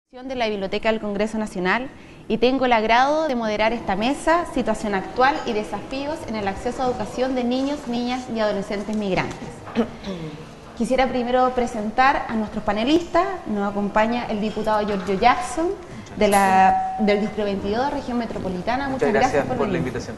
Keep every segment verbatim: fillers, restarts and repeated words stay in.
De la Biblioteca del Congreso Nacional y tengo el agrado de moderar esta mesa, situación actual y desafíos en el acceso a educación de niños, niñas y adolescentes migrantes. Quisiera primero presentar a nuestros panelistas. Nos acompaña el diputado Giorgio Jackson de la, del Distrito veintidós, Región Metropolitana. Muchas, Muchas gracias, gracias por, por la invitación.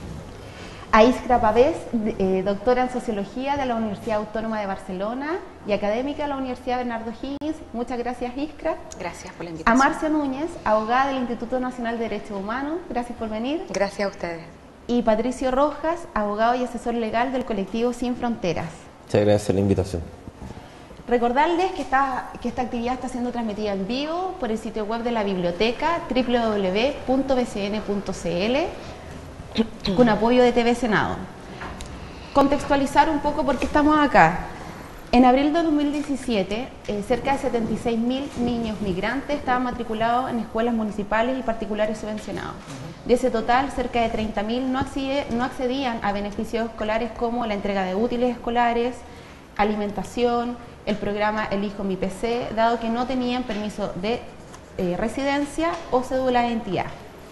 A Iskra Pavés, eh, doctora en Sociología de la Universidad Autónoma de Barcelona y académica de la Universidad Bernardo Higgins. Muchas gracias, Iskra. Gracias por la invitación. A Marcia Núñez, abogada del Instituto Nacional de Derechos Humanos. Gracias por venir. Gracias a ustedes. Y Patricio Rojas, abogado y asesor legal del colectivo Sin Fronteras. Muchas gracias por la invitación. Recordarles que esta, que esta actividad está siendo transmitida en vivo por el sitio web de la biblioteca doble u doble u doble u punto b c n punto c l con apoyo de T V Senado. Contextualizar un poco por qué estamos acá. En abril de dos mil diecisiete, eh, cerca de setenta y seis mil niños migrantes estaban matriculados en escuelas municipales y particulares subvencionados. De ese total, cerca de treinta mil no, no accedían a beneficios escolares como la entrega de útiles escolares, alimentación, el programa Elijo mi P C, dado que no tenían permiso de eh, residencia o cédula de identidad.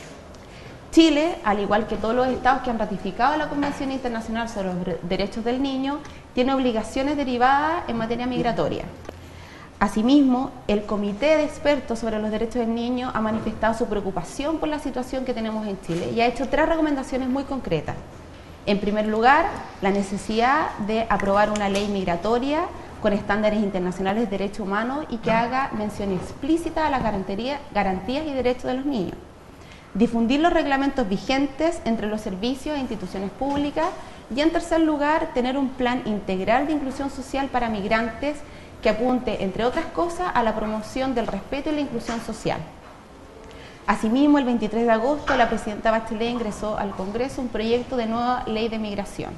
Chile, al igual que todos los estados que han ratificado la Convención Internacional sobre los Derechos del Niño, tiene obligaciones derivadas en materia migratoria. Asimismo, el Comité de Expertos sobre los Derechos del Niño ha manifestado su preocupación por la situación que tenemos en Chile y ha hecho tres recomendaciones muy concretas. En primer lugar, la necesidad de aprobar una ley migratoria con estándares internacionales de derechos humanos y que haga mención explícita a las garantías y derechos de los niños. Difundir los reglamentos vigentes entre los servicios e instituciones públicas y, en tercer lugar, tener un plan integral de inclusión social para migrantes que apunte, entre otras cosas, a la promoción del respeto y la inclusión social. Asimismo, el veintitrés de agosto, la presidenta Bachelet ingresó al Congreso un proyecto de nueva ley de migración.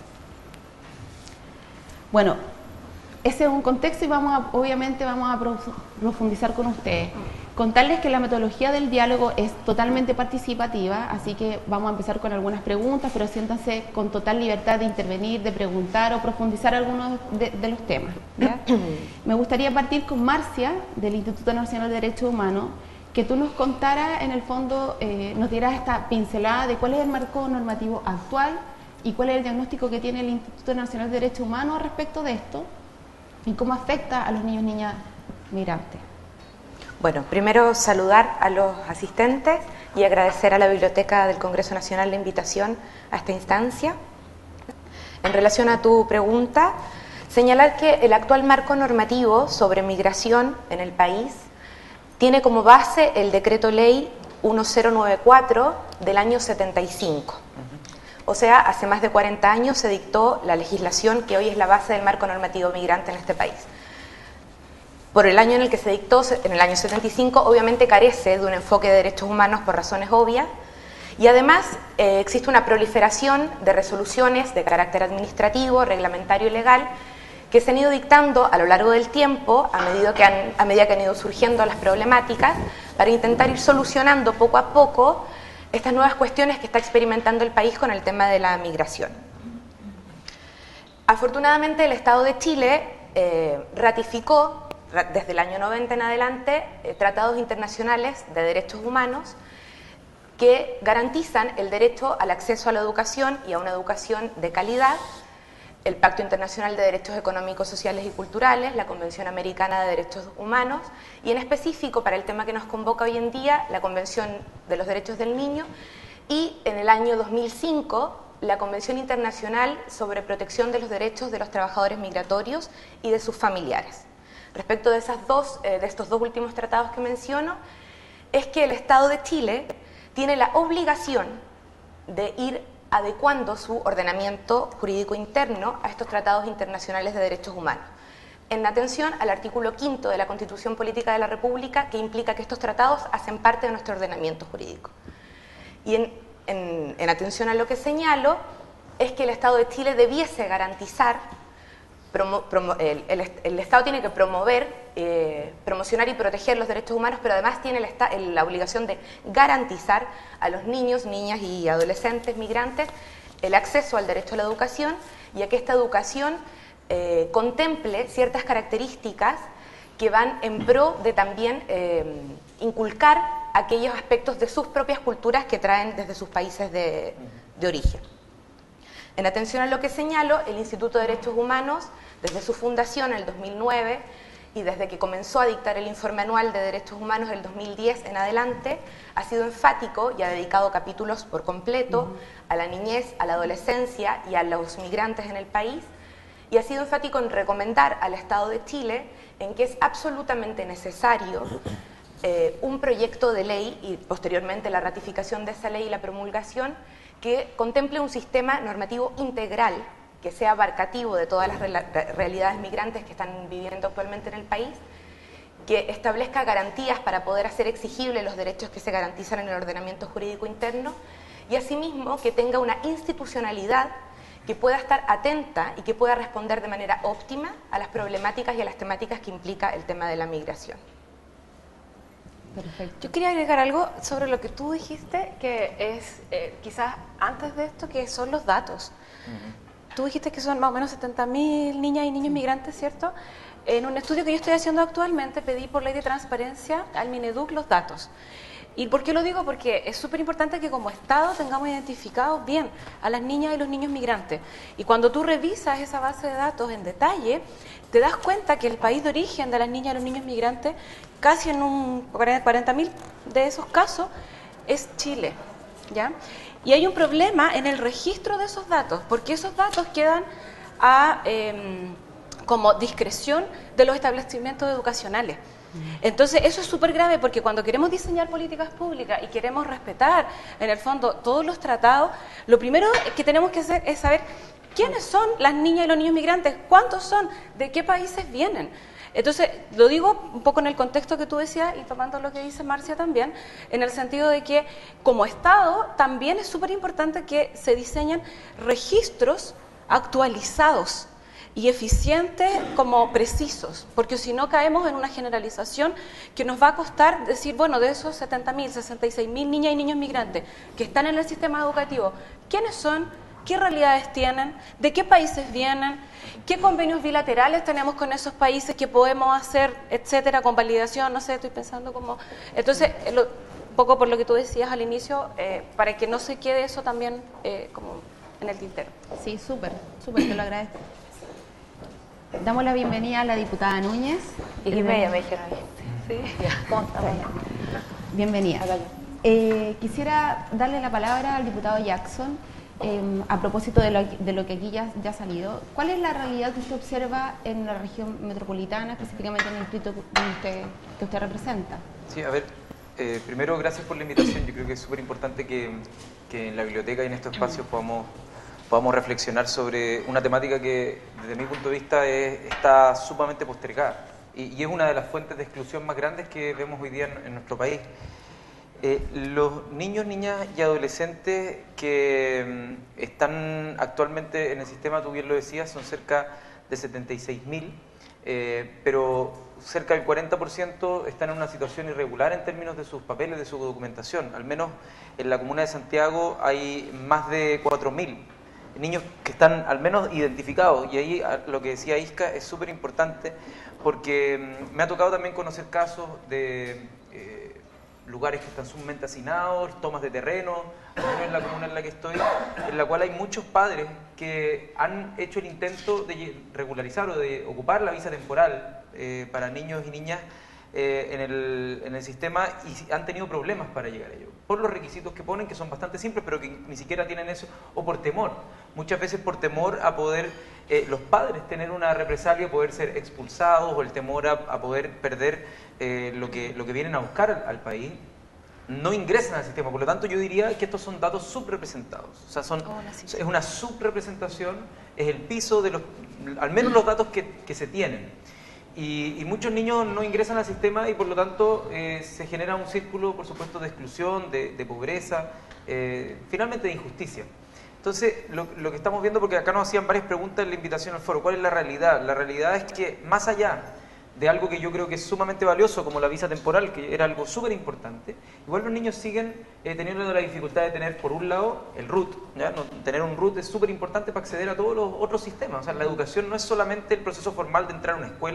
Bueno, ese es un contexto y vamos a, obviamente vamos a profundizar con ustedes. Contarles que la metodología del diálogo es totalmente participativa, así que vamos a empezar con algunas preguntas, pero siéntanse con total libertad de intervenir, de preguntar o profundizar algunos de, de los temas, ¿ya? Me gustaría partir con Marcia, del Instituto Nacional de Derechos Humanos, que tú nos contaras, en el fondo, eh, nos dieras esta pincelada de cuál es el marco normativo actual y cuál es el diagnóstico que tiene el Instituto Nacional de Derechos Humanos respecto de esto y cómo afecta a los niños y niñas migrantes. Bueno, primero saludar a los asistentes y agradecer a la Biblioteca del Congreso Nacional la invitación a esta instancia. En relación a tu pregunta, señalar que el actual marco normativo sobre migración en el país tiene como base el Decreto Ley mil noventa y cuatro del año setenta y cinco. O sea, hace más de cuarenta años se dictó la legislación que hoy es la base del marco normativo migrante en este país. Por el año en el que se dictó, en el año setenta y cinco, obviamente carece de un enfoque de derechos humanos por razones obvias, y además eh, existe una proliferación de resoluciones de carácter administrativo, reglamentario y legal que se han ido dictando a lo largo del tiempo, a medida que han, a medida que han ido surgiendo las problemáticas, para intentar ir solucionando poco a poco estas nuevas cuestiones que está experimentando el país con el tema de la migración. Afortunadamente, el Estado de Chile eh, ratificó desde el año noventa en adelante, eh, tratados internacionales de derechos humanos que garantizan el derecho al acceso a la educación y a una educación de calidad, el Pacto Internacional de Derechos Económicos, Sociales y Culturales, la Convención Americana de Derechos Humanos y, en específico, para el tema que nos convoca hoy en día, la Convención de los Derechos del Niño y, en el año dos mil cinco, la Convención Internacional sobre Protección de los Derechos de los Trabajadores Migratorios y de sus familiares. Respecto de, esas dos, eh, de estos dos últimos tratados que menciono, es que el Estado de Chile tiene la obligación de ir adecuando su ordenamiento jurídico interno a estos tratados internacionales de derechos humanos, en atención al artículo quinto de la Constitución Política de la República, que implica que estos tratados hacen parte de nuestro ordenamiento jurídico. Y en, en, en atención a lo que señalo, es que el Estado de Chile debiese garantizar Promo, promo, el, el, el Estado tiene que promover, eh, promocionar y proteger los derechos humanos, pero además tiene el, el, la obligación de garantizar a los niños, niñas y adolescentes migrantes el acceso al derecho a la educación y a que esta educación eh, contemple ciertas características que van en pro de también eh, inculcar aquellos aspectos de sus propias culturas que traen desde sus países de, de origen. En atención a lo que señalo, el Instituto de Derechos Humanos, desde su fundación en el dos mil nueve y desde que comenzó a dictar el informe anual de derechos humanos del dos mil diez en adelante, ha sido enfático y ha dedicado capítulos por completo a la niñez, a la adolescencia y a los migrantes en el país, y ha sido enfático en recomendar al Estado de Chile en que es absolutamente necesario eh, un proyecto de ley y posteriormente la ratificación de esa ley y la promulgación que contemple un sistema normativo integral que sea abarcativo de todas las realidades migrantes que están viviendo actualmente en el país, que establezca garantías para poder hacer exigibles los derechos que se garantizan en el ordenamiento jurídico interno y asimismo que tenga una institucionalidad que pueda estar atenta y que pueda responder de manera óptima a las problemáticas y a las temáticas que implica el tema de la migración. Perfecto. Yo quería agregar algo sobre lo que tú dijiste, que es eh, quizás antes de esto, que son los datos. Uh-huh. Tú dijiste que son más o menos setenta mil niñas y niños migrantes, ¿cierto? En un estudio que yo estoy haciendo actualmente, pedí por ley de transparencia al Mineduc los datos. ¿Y por qué lo digo? Porque es súper importante que como Estado tengamos identificados bien a las niñas y los niños migrantes. Y cuando tú revisas esa base de datos en detalle, te das cuenta que el país de origen de las niñas y los niños migrantes, casi en un cuarenta mil de esos casos, es Chile, ¿ya? Y hay un problema en el registro de esos datos, porque esos datos quedan a eh, como discreción de los establecimientos educacionales. Entonces eso es súper grave porque cuando queremos diseñar políticas públicas y queremos respetar en el fondo todos los tratados, lo primero que tenemos que hacer es saber quiénes son las niñas y los niños migrantes, cuántos son, de qué países vienen. Entonces, lo digo un poco en el contexto que tú decías y tomando lo que dice Marcia también, en el sentido de que como Estado también es súper importante que se diseñen registros actualizados y eficientes como precisos, porque si no caemos en una generalización que nos va a costar decir, bueno, de esos setenta mil, sesenta y seis mil niñas y niños migrantes que están en el sistema educativo, ¿quiénes son? ¿Qué realidades tienen? ¿De qué países vienen? ¿Qué convenios bilaterales tenemos con esos países que podemos hacer, etcétera, con validación? No sé, estoy pensando como... Entonces, lo, un poco por lo que tú decías al inicio, eh, para que no se quede eso también eh, como en el tintero. Sí, súper, súper, te lo agradezco. Damos la bienvenida a la diputada Núñez. Y que me me dijeron, sí, ¿cómo está? Bienvenida. Eh, quisiera darle la palabra al diputado Jackson. Eh, a propósito de lo, de lo que aquí ya, ya ha salido, ¿cuál es la realidad que usted observa en la región metropolitana, específicamente en el distrito que usted, que usted representa? Sí, a ver, eh, primero gracias por la invitación. Yo creo que es súper importante que, que en la biblioteca y en estos espacios podamos, podamos reflexionar sobre una temática que desde mi punto de vista es, está sumamente postergada y, y es una de las fuentes de exclusión más grandes que vemos hoy día en, en nuestro país. Eh, los niños, niñas y adolescentes que mm, están actualmente en el sistema, tú bien lo decías, son cerca de setenta y seis mil, eh, pero cerca del cuarenta por ciento están en una situación irregular en términos de sus papeles, de su documentación. Al menos en la comuna de Santiago hay más de cuatro mil niños que están al menos identificados, y ahí lo que decía Isca es súper importante porque mm, me ha tocado también conocer casos de... Eh, lugares que están sumamente hacinados, tomas de terreno, al menos en la comuna en la que estoy, en la cual hay muchos padres que han hecho el intento de regularizar o de ocupar la visa temporal eh, para niños y niñas eh, en, el, en el sistema y han tenido problemas para llegar a ello, por los requisitos que ponen, que son bastante simples, pero que ni siquiera tienen eso, o por temor, muchas veces por temor a poder, eh, los padres tener una represalia, poder ser expulsados, o el temor a, a poder perder Eh, lo, que, lo que vienen a buscar al, al país, no ingresan al sistema. Por lo tanto, yo diría que estos son datos subrepresentados. O sea, son, oh, es una subrepresentación, es el piso de los, al menos los datos que, que se tienen. Y, y muchos niños no ingresan al sistema y por lo tanto eh, se genera un círculo, por supuesto, de exclusión, de, de pobreza, eh, finalmente de injusticia. Entonces, lo, lo que estamos viendo, porque acá nos hacían varias preguntas en la invitación al foro, ¿cuál es la realidad? La realidad es que más allá de algo que yo creo que es sumamente valioso como la visa temporal, que era algo súper importante, igual los niños siguen eh, teniendo la dificultad de tener, por un lado, el R U T, ¿ya? No, tener un R U T es súper importante para acceder a todos los otros sistemas. O sea, la educación no es solamente el proceso formal de entrar a una escuela,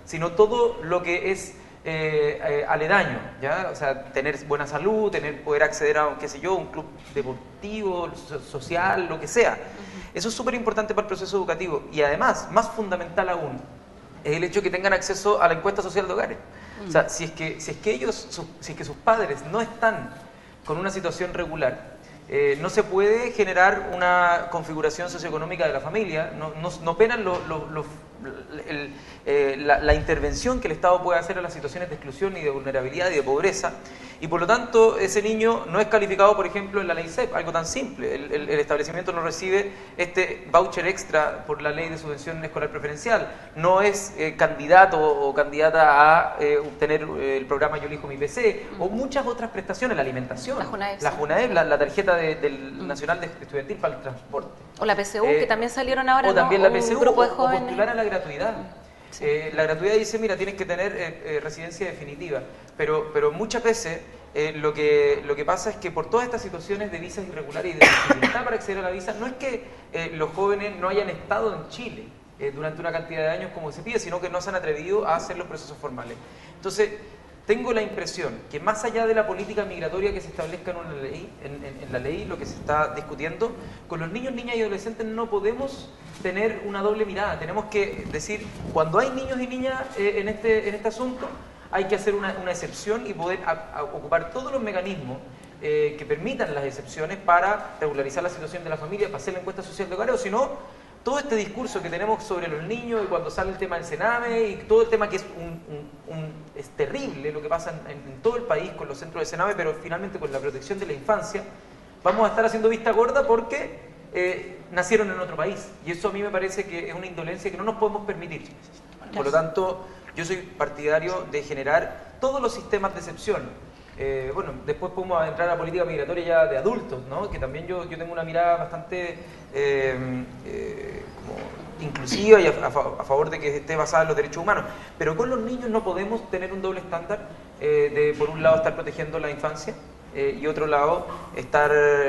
sino todo lo que es eh, eh, aledaño, ¿ya? O sea, tener buena salud, tener, poder acceder a, qué sé yo, un club deportivo, so, social, lo que sea. Uh-huh. Eso es súper importante para el proceso educativo. Y además, más fundamental aún, es el hecho de que tengan acceso a la encuesta social de hogares. Uh-huh. O sea, si es que, si es que ellos, su, si es que sus padres no están con una situación regular, Eh, no se puede generar una configuración socioeconómica de la familia, no, no, no penan lo, lo, lo, el, eh, la, la intervención que el Estado puede hacer a las situaciones de exclusión y de vulnerabilidad y de pobreza, y por lo tanto ese niño no es calificado, por ejemplo, en la ley C E P, algo tan simple, el, el, el establecimiento no recibe este voucher extra por la ley de subvención escolar preferencial, no es eh, candidato o candidata a eh, obtener eh, el programa Yo elijo mi P C, o muchas otras prestaciones, la alimentación, la JUNAEP, la, JUNAEP, la, la tarjeta de, del mm. Nacional de Estudiantil para el Transporte. O la P S U, eh, que también salieron ahora, o ¿no? también la P S U, un grupo de o, jóvenes. o postular a la gratuidad. Sí. Eh, la gratuidad dice, mira, tienes que tener eh, eh, residencia definitiva, pero, pero muchas veces eh, lo, que, lo que pasa es que por todas estas situaciones de visas irregulares y de dificultad para acceder a la visa, no es que eh, los jóvenes no hayan estado en Chile eh, durante una cantidad de años como se pide, sino que no se han atrevido a hacer los procesos formales. Entonces, tengo la impresión que más allá de la política migratoria que se establezca en, una ley, en, en, en la ley, lo que se está discutiendo, con los niños, niñas y adolescentes no podemos tener una doble mirada. Tenemos que decir, cuando hay niños y niñas eh, en, este, en este asunto, hay que hacer una, una excepción y poder a, a ocupar todos los mecanismos eh, que permitan las excepciones para regularizar la situación de la familia, para hacer la encuesta social de hogares, o si no, todo este discurso que tenemos sobre los niños y cuando sale el tema del Sename y todo el tema que es, un, un, un, es terrible lo que pasa en, en todo el país con los centros de Sename, pero finalmente con la protección de la infancia, vamos a estar haciendo vista gorda porque eh, nacieron en otro país. Y eso a mí me parece que es una indolencia que no nos podemos permitir. Por lo tanto, yo soy partidario de generar todos los sistemas de excepción. Eh, bueno, después podemos entrar a la política migratoria ya de adultos, ¿no? Que también yo, yo tengo una mirada bastante eh, eh, como inclusiva y a, a, a favor de que esté basada en los derechos humanos. Pero con los niños no podemos tener un doble estándar eh, de, por un lado, estar protegiendo la infancia eh, y otro lado, estar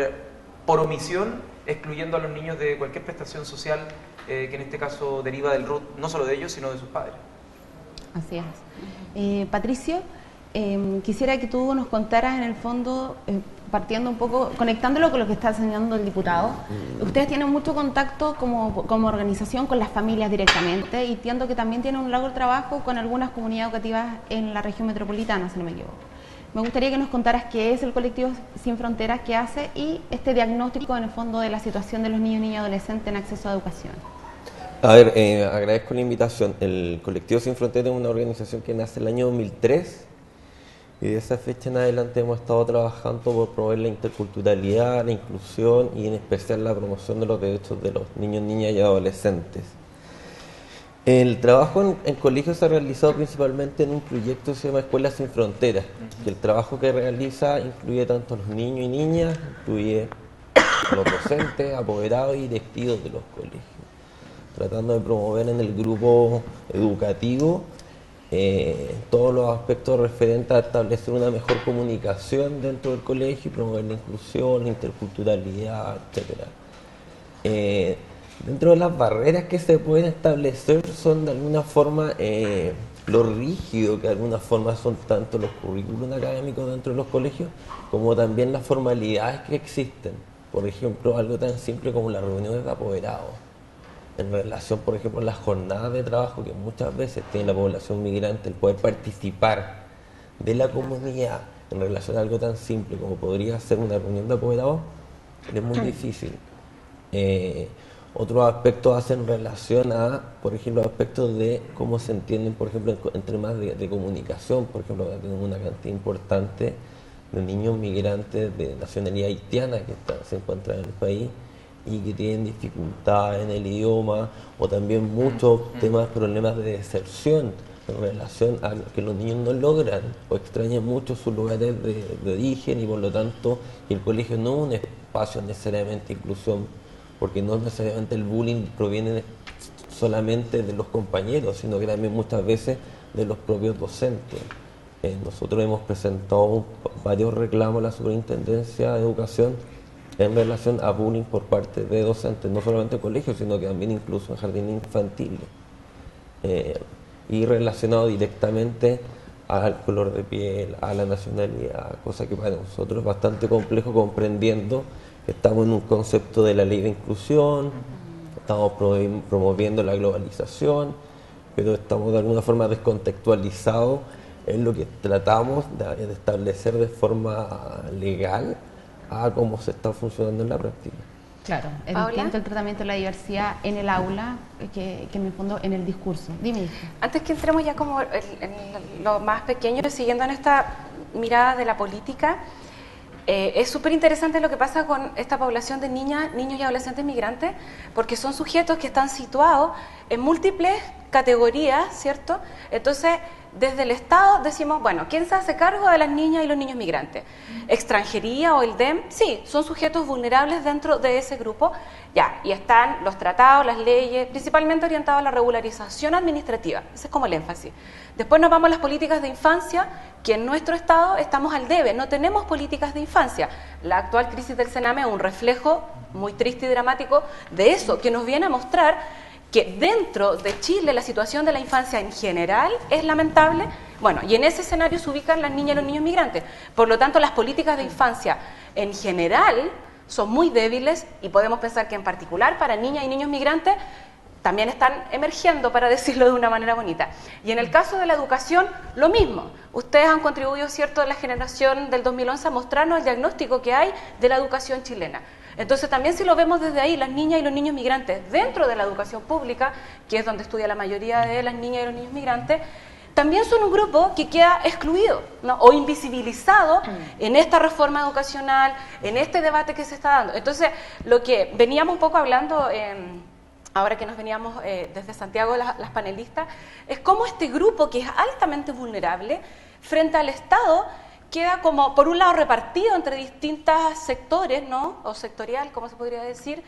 por omisión excluyendo a los niños de cualquier prestación social eh, que en este caso deriva del R U T, no solo de ellos, sino de sus padres. Así es. Eh, Patricio, Eh, quisiera que tú nos contaras en el fondo, eh, partiendo un poco, conectándolo con lo que está enseñando el diputado. Ustedes tienen mucho contacto como, como organización con las familias directamente y entiendo que también tienen un largo trabajo con algunas comunidades educativas en la región metropolitana, si no me equivoco. Me gustaría que nos contaras qué es el colectivo Sin Fronteras, qué hace y este diagnóstico en el fondo de la situación de los niños, niñas y adolescentes en acceso a educación. A ver, eh, agradezco la invitación. El colectivo Sin Fronteras es una organización que nace el año dos mil tres. Y de esa fecha en adelante hemos estado trabajando por promover la interculturalidad, la inclusión y en especial la promoción de los derechos de los niños, niñas y adolescentes. El trabajo en, en colegios se ha realizado principalmente en un proyecto que se llama Escuelas Sin Fronteras, que el trabajo que realiza incluye tanto a los niños y niñas, incluye a los docentes, apoderados y directivos de los colegios, tratando de promover en el grupo educativo Eh, todos los aspectos referentes a establecer una mejor comunicación dentro del colegio y promover la inclusión, la interculturalidad, etcétera. Eh, dentro de las barreras que se pueden establecer son de alguna forma eh, lo rígido que de alguna forma son tanto los currículos académicos dentro de los colegios como también las formalidades que existen. Por ejemplo, algo tan simple como las reuniones de apoderados. En relación, por ejemplo, a las jornadas de trabajo que muchas veces tiene la población migrante, el poder participar de la comunidad en relación a algo tan simple como podría ser una reunión de apoderados, es muy difícil. Eh, otros aspectos hacen relación a, por ejemplo, aspectos de cómo se entienden, por ejemplo, en temas de, de comunicación. Por ejemplo, tenemos una cantidad importante de niños migrantes de nacionalidad haitiana que está, se encuentran en el país y que tienen dificultades en el idioma, o también muchos temas, problemas de deserción en relación a que los niños no logran o extrañan mucho sus lugares de, de origen y por lo tanto el colegio no es un espacio necesariamente de inclusión, porque no necesariamente el bullying proviene de, solamente de los compañeros, sino que también muchas veces de los propios docentes. Eh, nosotros hemos presentado varios reclamos a la Superintendencia de Educación en relación a bullying por parte de docentes, no solamente en colegios, sino que también incluso en jardines infantiles. Eh, y relacionado directamente al color de piel, a la nacionalidad, cosa que para nosotros es bastante complejo, comprendiendo que estamos en un concepto de la ley de inclusión, estamos promoviendo la globalización, pero estamos de alguna forma descontextualizados en lo que tratamos de establecer de forma legal a cómo se está funcionando en la práctica. Claro, es ¿Paula? distinto el tratamiento de la diversidad en el aula que, que en el fondo en el discurso. Dime, hija. Antes que entremos ya como en, en lo más pequeño, siguiendo en esta mirada de la política, eh, es súper interesante lo que pasa con esta población de niñas, niños y adolescentes migrantes, porque son sujetos que están situados en múltiples categorías, ¿cierto? Entonces, desde el Estado decimos, bueno, ¿quién se hace cargo de las niñas y los niños migrantes? ¿Extranjería o el D E M? Sí, son sujetos vulnerables dentro de ese grupo. Ya, y están los tratados, las leyes, principalmente orientados a la regularización administrativa. Ese es como el énfasis. Después nos vamos a las políticas de infancia, que en nuestro Estado estamos al debe, no tenemos políticas de infancia. La actual crisis del Sename es un reflejo muy triste y dramático de eso, que nos viene a mostrar que dentro de Chile la situación de la infancia en general es lamentable. Bueno, y en ese escenario se ubican las niñas y los niños migrantes. Por lo tanto, las políticas de infancia en general son muy débiles y podemos pensar que en particular para niñas y niños migrantes también están emergiendo, para decirlo de una manera bonita. Y en el caso de la educación, lo mismo. Ustedes han contribuido, ¿cierto?, de la generación del dos mil once a mostrarnos el diagnóstico que hay de la educación chilena. Entonces también si lo vemos desde ahí, las niñas y los niños migrantes dentro de la educación pública, que es donde estudia la mayoría de las niñas y los niños migrantes, también son un grupo que queda excluido, ¿no?, o invisibilizado en esta reforma educacional, en este debate que se está dando. Entonces, lo que veníamos un poco hablando, eh, ahora que nos veníamos eh, desde Santiago las, las panelistas, es cómo este grupo que es altamente vulnerable frente al Estado queda como, por un lado, repartido entre distintos sectores, ¿no?, o sectorial, como se podría decir.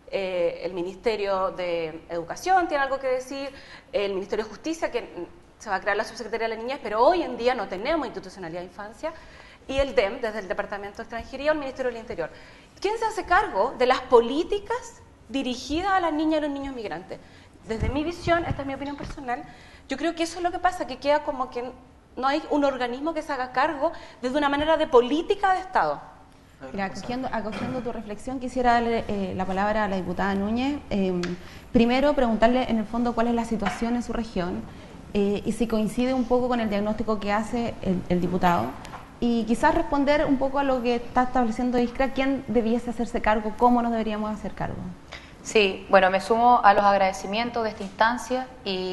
Eh, el Ministerio de Educación tiene algo que decir, el Ministerio de Justicia, que se va a crear la Subsecretaría de la Niñez, pero hoy en día no tenemos institucionalidad de infancia, y el D E M, desde el Departamento de Extranjería, o el Ministerio del Interior. ¿Quién se hace cargo de las políticas dirigidas a las niñas y los niños migrantes? Desde mi visión, esta es mi opinión personal, yo creo que eso es lo que pasa, que queda como que no hay un organismo que se haga cargo desde una manera de política de Estado. Mira, acogiendo, acogiendo tu reflexión, quisiera darle eh, la palabra a la diputada Núñez. Eh, primero, preguntarle en el fondo cuál es la situación en su región eh, y si coincide un poco con el diagnóstico que hace el, el diputado. Y quizás responder un poco a lo que está estableciendo Iskra, quién debiese hacerse cargo, cómo nos deberíamos hacer cargo. Sí, bueno, me sumo a los agradecimientos de esta instancia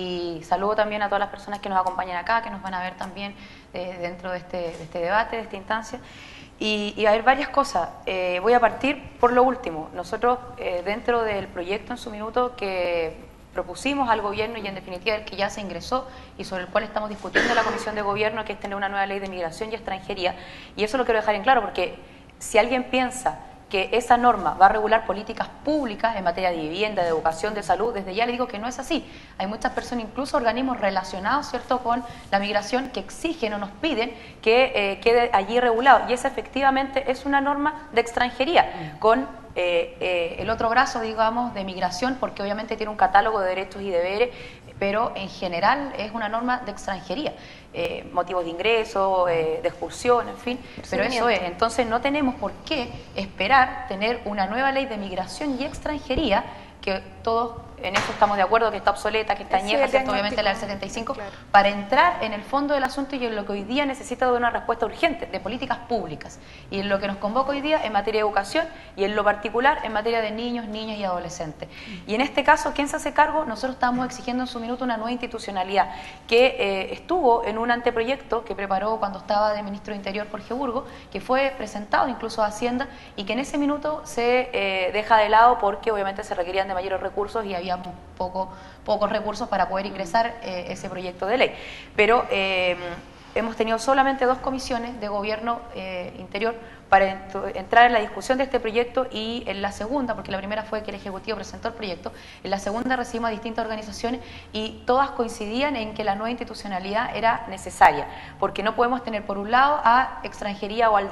y saludo también a todas las personas que nos acompañan acá, que nos van a ver también eh, dentro de este, de este debate, de esta instancia. Y, y a ver, varias cosas. Eh, voy a partir por lo último. Nosotros, eh, dentro del proyecto en su minuto que propusimos al gobierno y en definitiva el que ya se ingresó y sobre el cual estamos discutiendo en la Comisión de Gobierno, que es tener una nueva ley de migración y extranjería, y eso lo quiero dejar en claro porque si alguien piensa que esa norma va a regular políticas públicas en materia de vivienda, de educación, de salud, desde ya le digo que no es así. Hay muchas personas, incluso organismos relacionados, ¿cierto?, con la migración que exigen o nos piden que eh, quede allí regulado. Y esa efectivamente es una norma de extranjería, con eh, eh, el otro brazo, digamos, de migración, porque obviamente tiene un catálogo de derechos y deberes, pero en general es una norma de extranjería. Eh, motivos de ingreso, eh, de expulsión, en fin, pero eso es. Entonces no tenemos por qué esperar tener una nueva ley de migración y extranjería, que todos en eso estamos de acuerdo, que está obsoleta, que está añeja, ¿cierto?, obviamente la del setenta y cinco, claro, para entrar en el fondo del asunto y en lo que hoy día necesita de una respuesta urgente, de políticas públicas, y en lo que nos convoca hoy día en materia de educación y en lo particular en materia de niños, niñas y adolescentes. Y en este caso, ¿quién se hace cargo? Nosotros estamos exigiendo en su minuto una nueva institucionalidad que eh, estuvo en un anteproyecto que preparó cuando estaba de ministro de Interior Jorge Burgo, que fue presentado incluso a Hacienda y que en ese minuto se eh, deja de lado porque obviamente se requerían de mayores recursos y había poco, pocos recursos para poder ingresar eh, ese proyecto de ley. Pero eh, hemos tenido solamente dos comisiones de gobierno eh, interior para entrar en la discusión de este proyecto, y en la segunda, porque la primera fue que el Ejecutivo presentó el proyecto, en la segunda recibimos a distintas organizaciones y todas coincidían en que la nueva institucionalidad era necesaria, porque no podemos tener por un lado a extranjería o al D E N,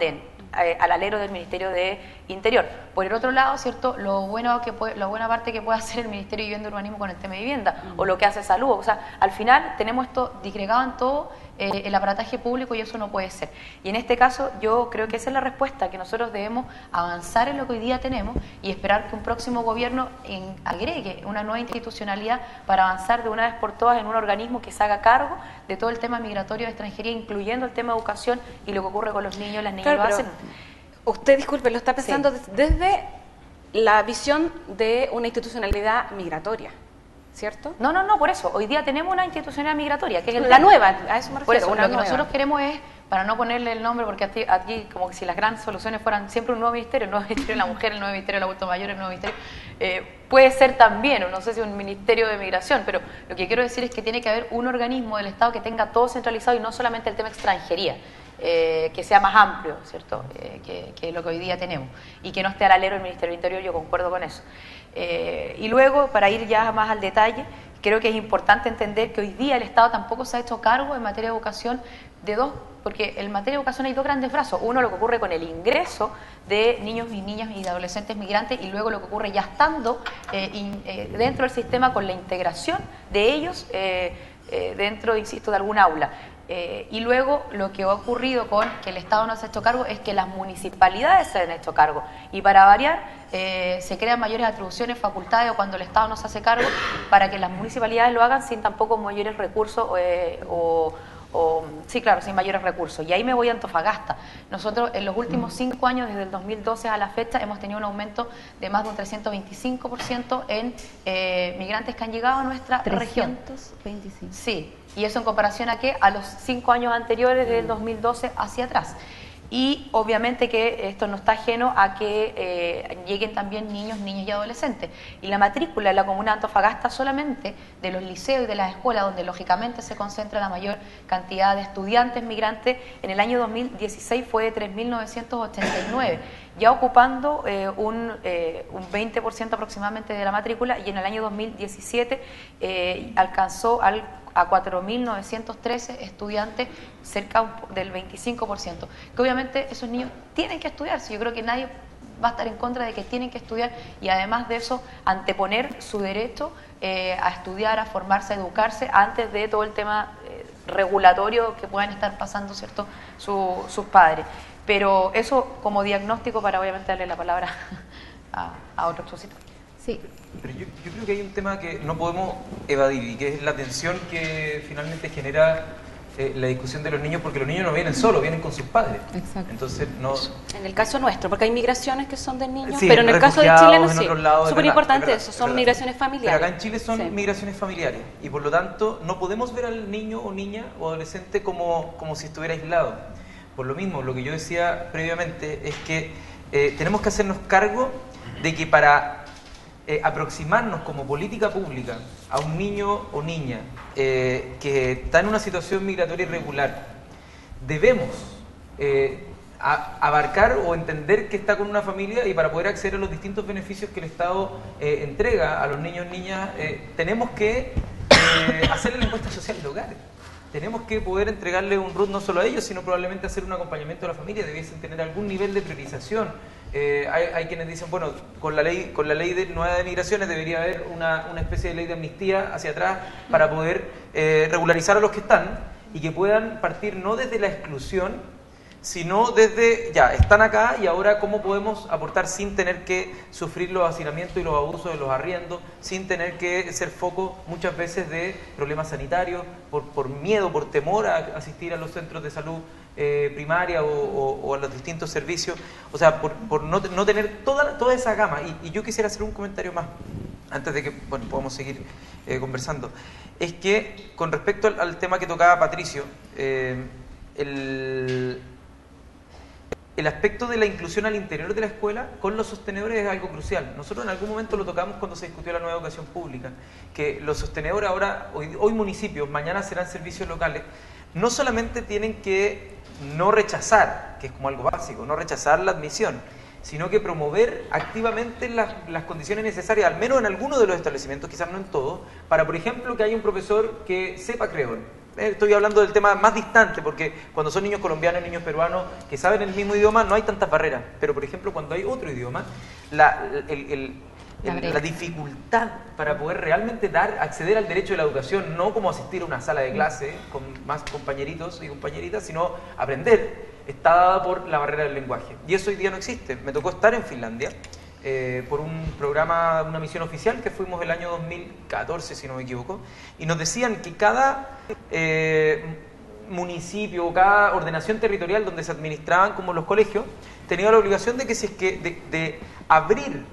eh, al alero del Ministerio de Interior. Por el otro lado, ¿cierto? Lo bueno que puede, la buena parte que puede hacer el Ministerio de Vivienda y Urbanismo con el tema de vivienda, uh-huh. o lo que hace Salud. O sea, al final tenemos esto disgregado en todo eh, el aparataje público y eso no puede ser. Y en este caso yo creo que esa es la respuesta, que nosotros debemos avanzar en lo que hoy día tenemos y esperar que un próximo gobierno en, agregue una nueva institucionalidad para avanzar de una vez por todas en un organismo que se haga cargo de todo el tema migratorio de extranjería, incluyendo el tema de educación y lo que ocurre con los niños, las niñas claro, lo hacen. Usted, disculpe, lo está pensando sí. desde la visión de una institucionalidad migratoria, ¿cierto? No, no, no, por eso. Hoy día tenemos una institucionalidad migratoria, que es el la nueva, a eso me refiero. Por eso, una lo que nueva. nosotros queremos es, para no ponerle el nombre, porque aquí, aquí como que si las grandes soluciones fueran siempre un nuevo ministerio, el nuevo ministerio de la mujer, el nuevo ministerio del adulto mayor, el nuevo ministerio, eh, puede ser también, o no sé si un ministerio de migración, pero lo que quiero decir es que tiene que haber un organismo del Estado que tenga todo centralizado y no solamente el tema extranjería. Eh, que sea más amplio, ¿cierto? Eh, que, que lo que hoy día tenemos y que no esté al alero del Ministerio del Interior, yo concuerdo con eso. Eh, y luego, para ir ya más al detalle, creo que es importante entender que hoy día el Estado tampoco se ha hecho cargo en materia de educación de dos, porque en materia de educación hay dos grandes brazos. Uno, lo que ocurre con el ingreso de niños y niñas y de adolescentes migrantes, y luego lo que ocurre ya estando eh, in, eh, dentro del sistema con la integración de ellos eh, eh, dentro, insisto, de algún aula. Eh, y luego lo que ha ocurrido con que el Estado no se ha hecho cargo es que las municipalidades se han hecho cargo, y para variar eh, se crean mayores atribuciones, facultades, o cuando el Estado no se hace cargo, para que las municipalidades lo hagan sin tampoco mayores recursos eh, o, o sí, claro, sin mayores recursos. Y ahí me voy a Antofagasta. Nosotros en los últimos cinco años, desde el dos mil doce a la fecha, hemos tenido un aumento de más de un trescientos veinticinco por ciento en eh, migrantes que han llegado a nuestra región. trescientos veinticinco. Sí, y eso en comparación a qué, a los cinco años anteriores, del dos mil doce hacia atrás. Y obviamente que esto no está ajeno a que eh, lleguen también niños, niñas y adolescentes. Y la matrícula en la comuna de Antofagasta solamente de los liceos y de las escuelas, donde lógicamente se concentra la mayor cantidad de estudiantes migrantes, en el año dos mil dieciséis fue de tres mil novecientos ochenta y nueve, ya ocupando eh, un, eh, un veinte por ciento aproximadamente de la matrícula, y en el año dos mil diecisiete eh, alcanzó al a cuatro mil novecientos trece estudiantes, cerca del veinticinco por ciento. Que obviamente esos niños tienen que estudiar, si yo creo que nadie va a estar en contra de que tienen que estudiar, y además de eso, anteponer su derecho eh, a estudiar, a formarse, a educarse, antes de todo el tema eh, regulatorio que puedan estar pasando, ¿cierto?, su, sus padres. Pero eso como diagnóstico, para obviamente darle la palabra a, a otro expositor. Sí. Pero yo, yo creo que hay un tema que no podemos evadir, y que es la tensión que finalmente genera eh, la discusión de los niños, porque los niños no vienen solos, vienen con sus padres. Exacto. Entonces, no... En el caso nuestro, porque hay migraciones que son de niños, sí, pero en el caso de Chile no, sí. Súper importante verdad, eso, son verdad. migraciones familiares. Pero acá en Chile son sí. migraciones familiares, y por lo tanto no podemos ver al niño o niña o adolescente como, como si estuviera aislado. Por lo mismo, lo que yo decía previamente es que eh, tenemos que hacernos cargo de que para eh, aproximarnos como política pública a un niño o niña eh, que está en una situación migratoria irregular, debemos eh, a, abarcar o entender que está con una familia, y para poder acceder a los distintos beneficios que el Estado eh, entrega a los niños y niñas, eh, tenemos que eh, hacerle la encuesta social de hogares. Tenemos que poder entregarle un R U T no solo a ellos, sino probablemente hacer un acompañamiento a la familia. Debiesen tener algún nivel de priorización. Eh, hay, hay quienes dicen, bueno, con la ley con la ley de nueva de migraciones debería haber una, una especie de ley de amnistía hacia atrás para poder eh, regularizar a los que están, y que puedan partir no desde la exclusión, sino desde, ya, están acá, y ahora cómo podemos aportar sin tener que sufrir los hacinamientos y los abusos de los arriendos, sin tener que ser foco muchas veces de problemas sanitarios, por, por miedo, por temor a asistir a los centros de salud eh, primaria o, o, o a los distintos servicios, o sea, por, por no, no tener toda, toda esa gama. Y, y yo quisiera hacer un comentario más, antes de que bueno, podamos seguir eh, conversando. Es que, con respecto al, al tema que tocaba Patricio, eh, el... El aspecto de la inclusión al interior de la escuela con los sostenedores es algo crucial. Nosotros en algún momento lo tocamos cuando se discutió la nueva educación pública, que los sostenedores ahora, hoy, hoy municipios, mañana serán servicios locales, no solamente tienen que no rechazar, que es como algo básico, no rechazar la admisión, sino que promover activamente las, las condiciones necesarias, al menos en algunos de los establecimientos, quizás no en todos, para, por ejemplo, que haya un profesor que sepa creol, estoy hablando del tema más distante, porque cuando son niños colombianos, niños peruanos que saben el mismo idioma, no hay tantas barreras. Pero, por ejemplo, cuando hay otro idioma, la, el, el, el, la dificultad para poder realmente dar, acceder al derecho de la educación, no como asistir a una sala de clase con más compañeritos y compañeritas, sino aprender, está dada por la barrera del lenguaje. Y eso hoy día no existe. Me tocó estar en Finlandia eh, por un programa, una misión oficial que fuimos el año dos mil catorce, si no me equivoco, y nos decían que cada eh, municipio o cada ordenación territorial donde se administraban como los colegios tenía la obligación de que si es que de, de abrir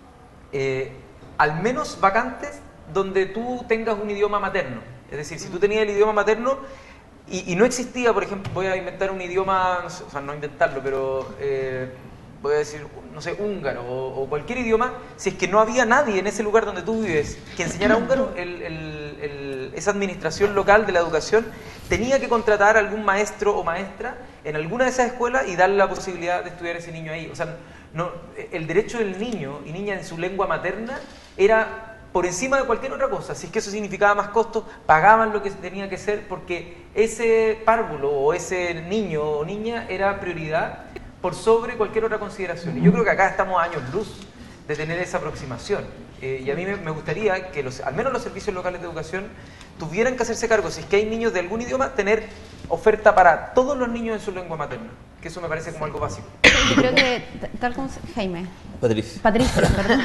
eh, al menos vacantes donde tú tengas un idioma materno. Es decir, si tú tenías el idioma materno y, y no existía, por ejemplo, voy a inventar un idioma, no sé, o sea, no inventarlo, pero eh, voy a decir, no sé, húngaro o, o cualquier idioma, si es que no había nadie en ese lugar donde tú vives que enseñara húngaro, el, el, el, esa administración local de la educación tenía que contratar a algún maestro o maestra en alguna de esas escuelas y darle la posibilidad de estudiar a ese niño ahí. O sea, no, el derecho del niño y niña en su lengua materna era por encima de cualquier otra cosa. Si es que eso significaba más costos, pagaban lo que tenía que ser porque ese párvulo o ese niño o niña era prioridad por sobre cualquier otra consideración. Y yo creo que acá estamos a años luz de tener esa aproximación. Eh, y a mí me, me gustaría que los, al menos los servicios locales de educación tuvieran que hacerse cargo, si es que hay niños de algún idioma, tener oferta para todos los niños en su lengua materna. Que eso me parece como algo básico. Yo creo que, tal como Jaime. Patricia. Patricia, perdón.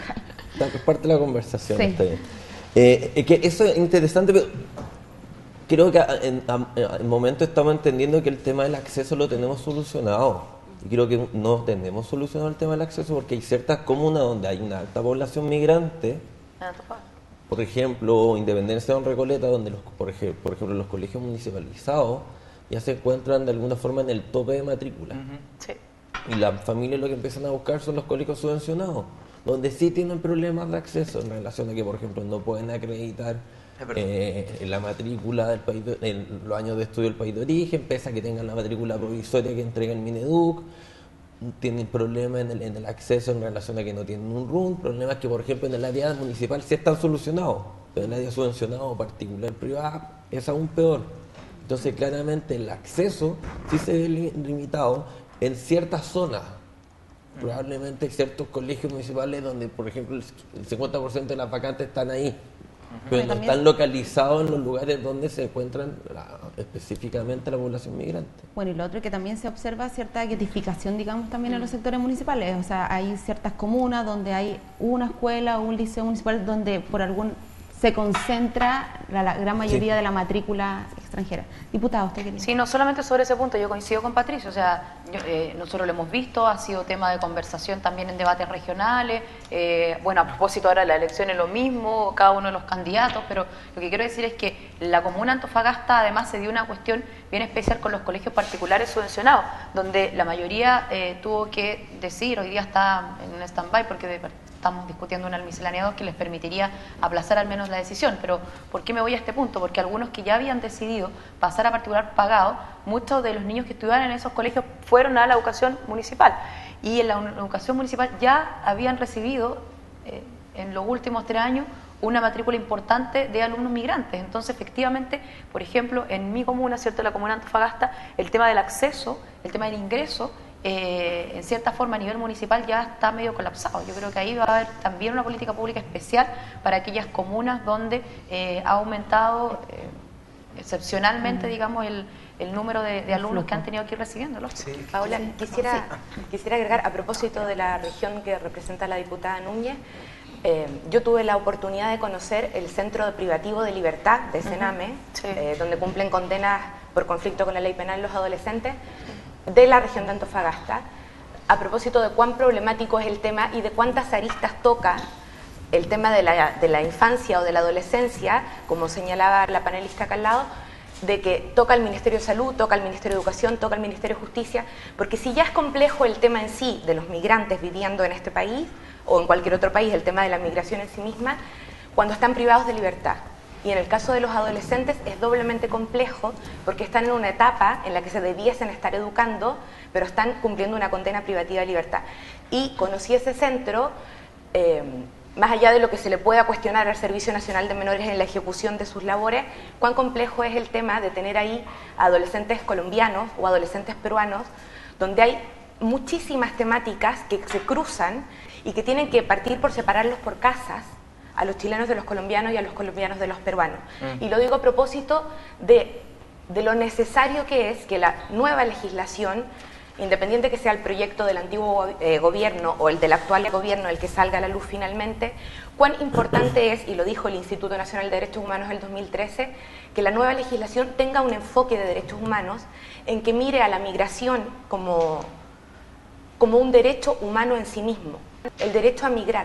Es parte de la conversación, Sí. está bien. Eh, que eso es interesante, pero creo que en, en momento estamos entendiendo que el tema del acceso lo tenemos solucionado. Y creo que no tenemos solucionado el tema del acceso porque hay ciertas comunas donde hay una alta población migrante, por ejemplo, Independencia o Recoleta, donde los, por, ejemplo, por ejemplo los colegios municipalizados ya se encuentran de alguna forma en el tope de matrícula. Uh-huh. Sí. Y las familias lo que empiezan a buscar son los colegios subvencionados, donde sí tienen problemas de acceso en relación a que, por ejemplo, no pueden acreditar eh, la matrícula del país de, en los años de estudio del país de origen, pese a que tengan la matrícula provisoria que entrega el Mineduc. Tienen problemas en el, en el acceso en relación a que no tienen un R U N, problemas que, por ejemplo, en el área municipal sí están solucionados, pero en el área subvencionado, particular, privada, es aún peor. Entonces, claramente, el acceso sí se ve limitado en ciertas zonas. Probablemente hay ciertos colegios municipales donde, por ejemplo, el cincuenta por ciento de las vacantes están ahí, pero no están localizados en los lugares donde se encuentran la, específicamente la población migrante. Bueno, y lo otro es que también se observa cierta guetificación, digamos, también en los sectores municipales. O sea, hay ciertas comunas donde hay una escuela o un liceo municipal donde por algún se concentra la, la gran mayoría sí. de la matrícula extranjera. Diputado, ¿usted quería? Sí, no solamente sobre ese punto, yo coincido con Patricio, o sea, yo, eh, nosotros lo hemos visto, ha sido tema de conversación también en debates regionales, eh, bueno, a propósito ahora de la elección es lo mismo, cada uno de los candidatos, pero lo que quiero decir es que la comuna Antofagasta además se dio una cuestión bien especial con los colegios particulares subvencionados, donde la mayoría eh, tuvo que decidir, hoy día está en un stand-by porque de, estamos discutiendo una miscelánea dos que les permitiría aplazar al menos la decisión, pero ¿por qué me voy a este punto? Porque algunos que ya habían decidido pasar a particular pagado, muchos de los niños que estudiaban en esos colegios fueron a la educación municipal y en la educación municipal ya habían recibido eh, en los últimos tres años una matrícula importante de alumnos migrantes. Entonces, efectivamente, por ejemplo, en mi comuna, ¿cierto?, la comuna Antofagasta, el tema del acceso, el tema del ingreso, Eh, en cierta forma a nivel municipal ya está medio colapsado. Yo creo que ahí va a haber también una política pública especial para aquellas comunas donde eh, ha aumentado eh, excepcionalmente, mm. digamos, el, el número de, de alumnos que han tenido que ir recibiéndolos. Sí. Paola, quisiera, sí. quisiera agregar, a propósito de la región que representa la diputada Núñez, eh, yo tuve la oportunidad de conocer el Centro Privativo de Libertad de Sename, uh-huh. sí. eh, donde cumplen condenas por conflicto con la ley penal los adolescentes de la región de Antofagasta, a propósito de cuán problemático es el tema y de cuántas aristas toca el tema de la, de la infancia o de la adolescencia, como señalaba la panelista acá al lado, de que toca el Ministerio de Salud, toca el Ministerio de Educación, toca el Ministerio de Justicia, porque si ya es complejo el tema en sí de los migrantes viviendo en este país o en cualquier otro país, el tema de la migración en sí misma, cuando están privados de libertad. Y en el caso de los adolescentes es doblemente complejo porque están en una etapa en la que se debiesen estar educando, pero están cumpliendo una condena privativa de libertad. Y conocí ese centro eh, más allá de lo que se le pueda cuestionar al Servicio Nacional de Menores en la ejecución de sus labores, cuán complejo es el tema de tener ahí adolescentes colombianos o adolescentes peruanos, donde hay muchísimas temáticas que se cruzan y que tienen que partir por separarlos por casas, a los chilenos de los colombianos y a los colombianos de los peruanos. Mm. Y lo digo a propósito de, de lo necesario que es que la nueva legislación, independiente que sea el proyecto del antiguo eh, gobierno o el del actual gobierno el que salga a la luz finalmente, cuán importante es, y lo dijo el Instituto Nacional de Derechos Humanos en el dos mil trece, que la nueva legislación tenga un enfoque de derechos humanos en que mire a la migración como, como un derecho humano en sí mismo, el derecho a migrar,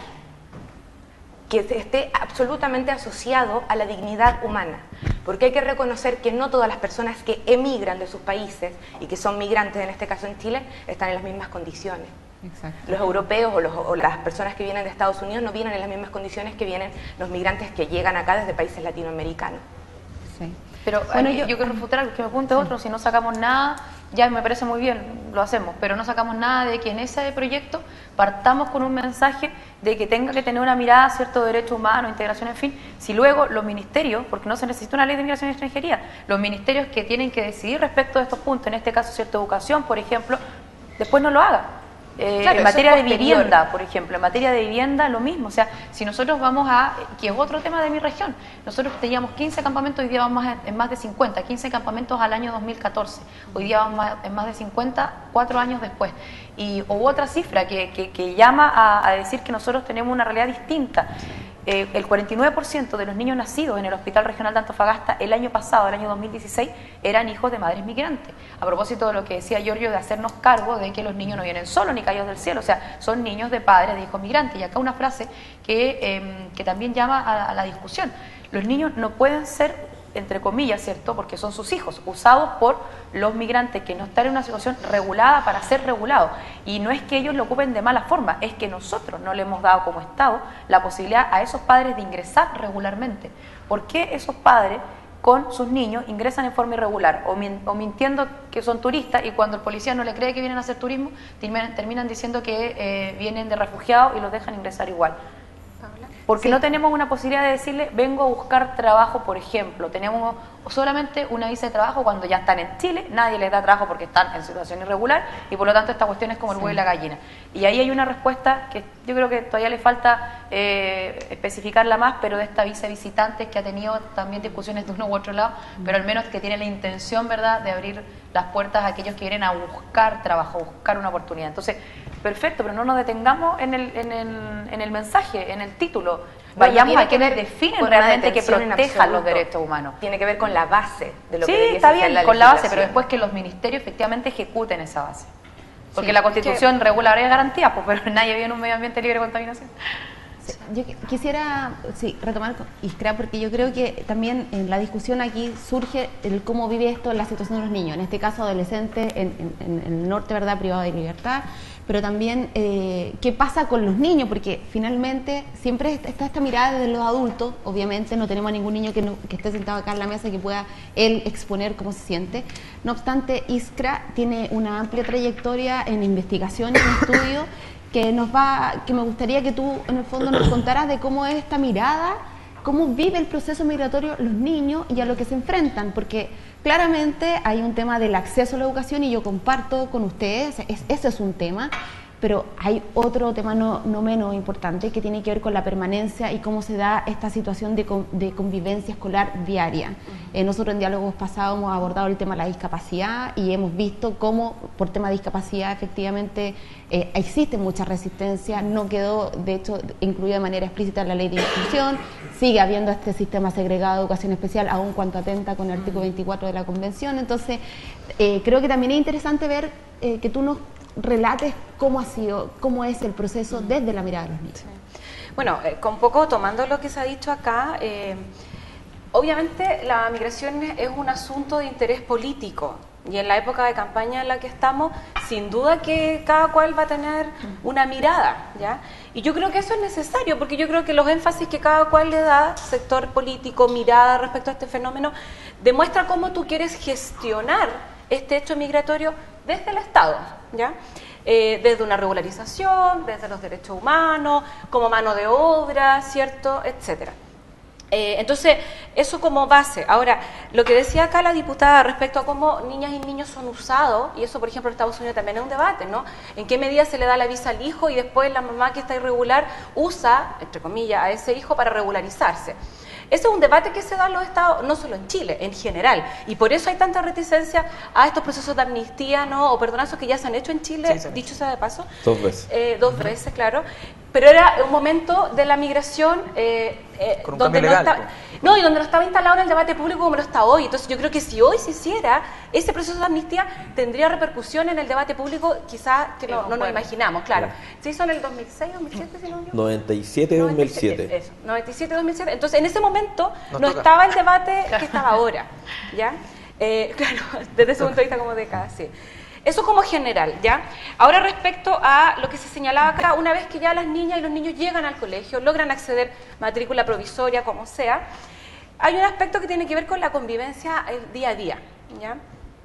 que esté absolutamente asociado a la dignidad humana, porque hay que reconocer que no todas las personas que emigran de sus países y que son migrantes, en este caso en Chile, están en las mismas condiciones. Exacto. Los europeos o, los, o las personas que vienen de Estados Unidos no vienen en las mismas condiciones que vienen los migrantes que llegan acá desde países latinoamericanos. Sí. Pero bueno, yo, yo quiero refutar algo, que me apunte otro, si no sacamos nada, ya me parece muy bien, lo hacemos, pero no sacamos nada de que en ese proyecto partamos con un mensaje de que tenga que tener una mirada, cierto, de derechos humanos, integración, en fin, si luego los ministerios, porque no se necesita una ley de migración y extranjería, los ministerios que tienen que decidir respecto de estos puntos, en este caso, cierto, educación, por ejemplo, después no lo haga. Eh, claro, en materia de vivienda, por ejemplo, en materia de vivienda lo mismo, o sea, si nosotros vamos a, que es otro tema de mi región, nosotros teníamos quince campamentos, hoy día vamos en más de cincuenta, quince campamentos al año dos mil catorce, hoy día vamos en más de cincuenta, cuatro años después, y hubo otra cifra que, que, que llama a, a decir que nosotros tenemos una realidad distinta. Eh, el cuarenta y nueve por ciento de los niños nacidos en el Hospital Regional de Antofagasta el año pasado, el año dos mil dieciséis, eran hijos de madres migrantes. A propósito de lo que decía Giorgio de hacernos cargo de que los niños no vienen solos ni caídos del cielo, o sea, son niños de padres, de hijos migrantes. Y acá una frase que, eh, que también llama a, a la discusión. Los niños no pueden ser, entre comillas, ¿cierto?, porque son sus hijos, usados por los migrantes que no están en una situación regulada para ser regulados. Y no es que ellos lo ocupen de mala forma, es que nosotros no le hemos dado como Estado la posibilidad a esos padres de ingresar regularmente. ¿Por qué esos padres con sus niños ingresan en forma irregular o, min o mintiendo que son turistas, y cuando el policía no le cree que vienen a hacer turismo, terminan, terminan diciendo que eh, vienen de refugiados y los dejan ingresar igual? Porque sí. No tenemos una posibilidad de decirle, vengo a buscar trabajo, por ejemplo. Tenemos solamente una visa de trabajo cuando ya están en Chile, nadie les da trabajo porque están en situación irregular, y por lo tanto esta cuestión es como el huevo sí. y la gallina. Y ahí hay una respuesta que yo creo que todavía le falta eh, especificarla más, pero de esta visa de visitantes, que ha tenido también discusiones de uno u otro lado, mm. pero al menos que tiene la intención, ¿verdad?, de abrir las puertas a aquellos que vienen a buscar trabajo, buscar una oportunidad. Entonces, perfecto, pero no nos detengamos en el, en el, en el mensaje, en el título. Vayamos a quienes definen realmente que protejan los derechos humanos. Tiene que ver con la base de lo sí, que debería está bien, ser la con la base, pero después que los ministerios efectivamente ejecuten esa base. Porque sí, la Constitución que... regula varias garantías, pues, pero nadie vive en un medio ambiente libre de contaminación. Sí, yo quisiera sí, retomar Iskra, porque yo creo que también en la discusión aquí surge el cómo vive esto la situación de los niños, en este caso adolescentes en, en, en el norte, ¿verdad?, privado de libertad, pero también eh, qué pasa con los niños, porque finalmente siempre está esta mirada de los adultos. Obviamente no tenemos a ningún niño que, no, que esté sentado acá en la mesa y que pueda él exponer cómo se siente. No obstante, Iskra tiene una amplia trayectoria en investigación y en estudio que nos va, que me gustaría que tú en el fondo nos contaras de cómo es esta mirada, cómo vive el proceso migratorio los niños y a lo que se enfrentan, porque claramente hay un tema del acceso a la educación y yo comparto con ustedes, es, ese es un tema, pero hay otro tema no, no menos importante que tiene que ver con la permanencia y cómo se da esta situación de, con, de convivencia escolar diaria. Uh-huh. eh, nosotros en diálogos pasados hemos abordado el tema de la discapacidad y hemos visto cómo por tema de discapacidad efectivamente eh, existe mucha resistencia, no quedó de hecho incluida de manera explícita en la ley de inclusión, sigue habiendo este sistema segregado de educación especial aun cuanto atenta con el artículo veinticuatro de la Convención. Entonces eh, creo que también es interesante ver eh, que tú nos relates cómo ha sido, cómo es el proceso desde la mirada de los niños. Sí. Bueno, eh, con poco tomando lo que se ha dicho acá, eh, obviamente la migración es un asunto de interés político y en la época de campaña en la que estamos, sin duda que cada cual va a tener una mirada, ¿ya? Y yo creo que eso es necesario, porque yo creo que los énfasis que cada cual le da, sector político, mirada respecto a este fenómeno, demuestra cómo tú quieres gestionar este hecho migratorio desde el Estado, ¿ya? eh, desde una regularización, desde los derechos humanos, como mano de obra, ¿cierto?, etcétera. Eh, entonces, eso como base. Ahora, lo que decía acá la diputada respecto a cómo niñas y niños son usados, y eso, por ejemplo, en Estados Unidos también es un debate, ¿no? En qué medida se le da la visa al hijo y después la mamá que está irregular usa, entre comillas, a ese hijo para regularizarse. Ese es un debate que se da en los estados, no solo en Chile, en general, y por eso hay tanta reticencia a estos procesos de amnistía, ¿no?, o perdonazos que ya se han hecho en Chile, sí, dicho sea de paso. Dos veces. Eh, dos veces, claro. Pero era un momento de la migración eh, eh, Con un donde cambio no legal, está, no, y donde no estaba instalado en el debate público como lo está hoy. Entonces yo creo que si hoy se hiciera ese proceso de amnistía, tendría repercusión en el debate público quizás que no, no nos imaginamos, claro. Se hizo en el dos mil seis, dos mil siete, si no me equivoco. noventa y siete, dos mil siete. Eso, noventa y siete, dos mil siete. Entonces en ese momento Nos no toca. estaba el debate que estaba ahora, ¿ya? Eh, claro, desde ese punto de vista como década, sí. Eso como general, ¿ya? Ahora respecto a lo que se señalaba acá, una vez que ya las niñas y los niños llegan al colegio, logran acceder matrícula provisoria, como sea, hay un aspecto que tiene que ver con la convivencia el día a día, ¿ya?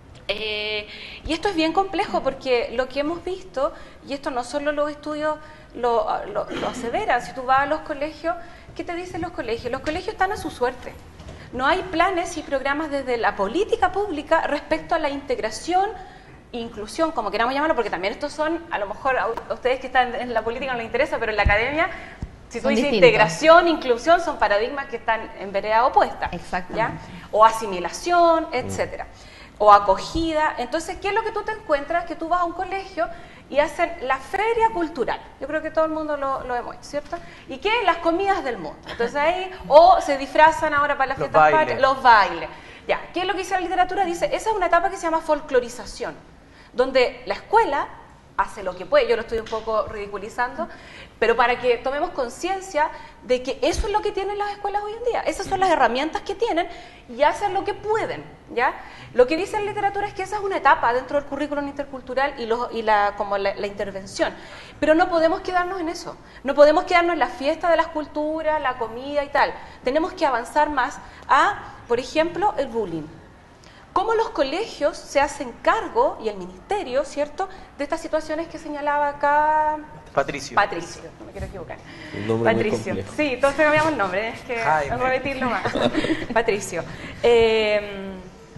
Eh, y esto es bien complejo porque lo que hemos visto, y esto no solo los estudios lo, lo, lo aseveran, si tú vas a los colegios, ¿qué te dicen los colegios? Los colegios están a su suerte. No hay planes y programas desde la política pública respecto a la integración, inclusión, como queramos llamarlo, porque también estos son, a lo mejor a ustedes que están en la política no les interesa, pero en la academia, si tú Son dices distintos. integración, inclusión, son paradigmas que están en vereda opuesta. Exactamente. ¿Ya? O asimilación, etcétera. O acogida. Entonces, ¿qué es lo que tú te encuentras? Que tú vas a un colegio y hacen la feria cultural. Yo creo que todo el mundo lo, lo hemos hecho, ¿cierto? ¿Y qué? Las comidas del mundo. Entonces ahí, o se disfrazan ahora para las Los fiestas bailes. patrias, los bailes. Ya, ¿qué es lo que dice la literatura? Dice, esa es una etapa que se llama folclorización, donde la escuela hace lo que puede, yo lo estoy un poco ridiculizando, pero para que tomemos conciencia de que eso es lo que tienen las escuelas hoy en día, esas son las herramientas que tienen y hacen lo que pueden, ¿ya? Lo que dice la literatura es que esa es una etapa dentro del currículum intercultural y, los, y la, como la, la intervención, pero no podemos quedarnos en eso, no podemos quedarnos en la fiesta de las culturas, la comida y tal, tenemos que avanzar más a, por ejemplo, el bullying. Cómo los colegios se hacen cargo, y el ministerio, ¿cierto?, de estas situaciones que señalaba acá Patricio. Patricio, no me quiero equivocar. Un nombre muy Patricio, complejo. sí, todos cambiamos el nombre, es que Jaime. repetirlo más. Patricio. Eh,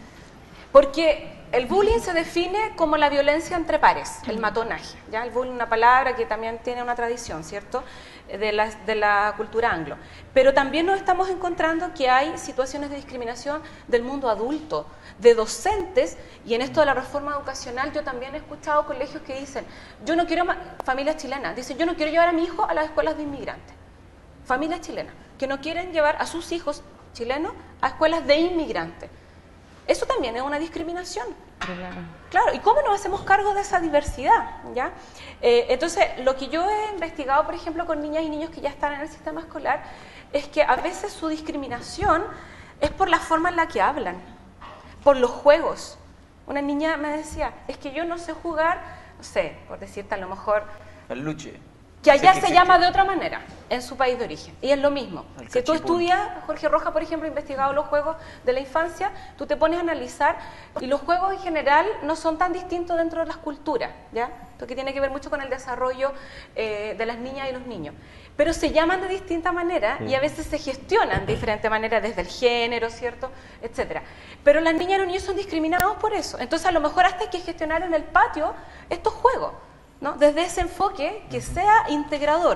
porque el bullying se define como la violencia entre pares, el matonaje. ¿Ya? El bullying es una palabra que también tiene una tradición, ¿cierto?, de la, de la cultura anglo. Pero también nos estamos encontrando que hay situaciones de discriminación del mundo adulto, de docentes, y en esto de la reforma educacional yo también he escuchado colegios que dicen, yo no quiero, familias chilenas, dicen, yo no quiero llevar a mi hijo a las escuelas de inmigrantes. Familias chilenas, que no quieren llevar a sus hijos chilenos a escuelas de inmigrantes. Eso también es una discriminación. Claro, ¿y cómo nos hacemos cargo de esa diversidad? ¿Ya? Eh, entonces, lo que yo he investigado, por ejemplo, con niñas y niños que ya están en el sistema escolar, es que a veces su discriminación es por la forma en la que hablan, por los juegos. Una niña me decía, es que yo no sé jugar, no sé, por decirte a lo mejor, El luche. que allá Sí, se sí, llama sí. de otra manera, en su país de origen. Y es lo mismo. El Si tú cachipún. estudias, Jorge Roja, por ejemplo, ha investigado los juegos de la infancia, tú te pones a analizar, y los juegos en general no son tan distintos dentro de las culturas, ¿ya? Esto que tiene que ver mucho con el desarrollo eh, de las niñas y los niños. Pero se llaman de distinta manera y a veces se gestionan de diferente manera desde el género, ¿cierto?, etcétera. Pero las niñas y los niños son discriminados por eso. Entonces, a lo mejor hasta hay que gestionar en el patio estos juegos, ¿no? Desde ese enfoque que sea integrador.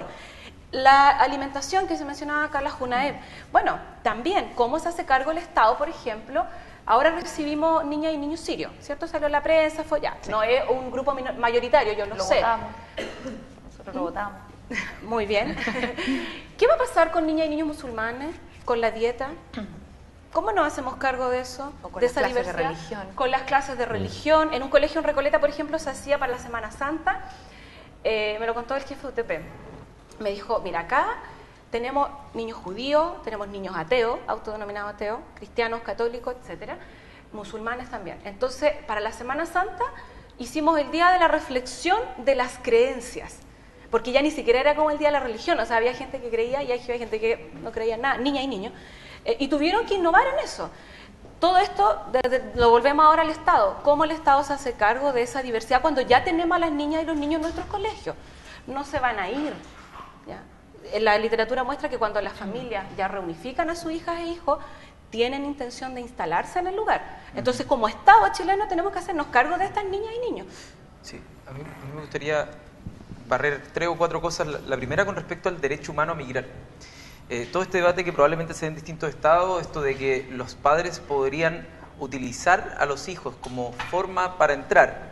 La alimentación que se mencionaba acá, la JUNAEP, bueno, también, ¿cómo se hace cargo el Estado, por ejemplo? Ahora recibimos niñas y niños sirios, ¿cierto? Salió la prensa, fue ya. No es un grupo minor- mayoritario, yo lo, Lo sé. votamos. Nosotros lo votamos. Muy bien. ¿Qué va a pasar con niñas y niños musulmanes, con la dieta? ¿Cómo nos hacemos cargo de eso? O con de las esa clases de diversidad? religión. Con las clases de religión. En un colegio en Recoleta, por ejemplo, se hacía para la Semana Santa. Eh, me lo contó el jefe de U T P. Me dijo, mira, acá tenemos niños judíos, tenemos niños ateos, autodenominados ateos, cristianos, católicos, etcétera, musulmanes también. Entonces, para la Semana Santa hicimos el día de la reflexión de las creencias. Porque ya ni siquiera era como el día de la religión, o sea, había gente que creía y había gente que no creía en nada, niñas y niños, eh, y tuvieron que innovar en eso. todo esto de, de, lo volvemos ahora al Estado. ¿Cómo el Estado se hace cargo de esa diversidad cuando ya tenemos a las niñas y los niños en nuestros colegios? No se van a ir. ¿Ya? La literatura muestra que cuando las familias ya reunifican a sus hijas e hijos, tienen intención de instalarse en el lugar. Entonces, como Estado chileno, tenemos que hacernos cargo de estas niñas y niños. Sí, a mí, a mí me gustaría barrer tres o cuatro cosas. La, la primera con respecto al derecho humano a migrar. Eh, todo este debate que probablemente se dé en distintos estados, esto de que los padres podrían utilizar a los hijos como forma para entrar,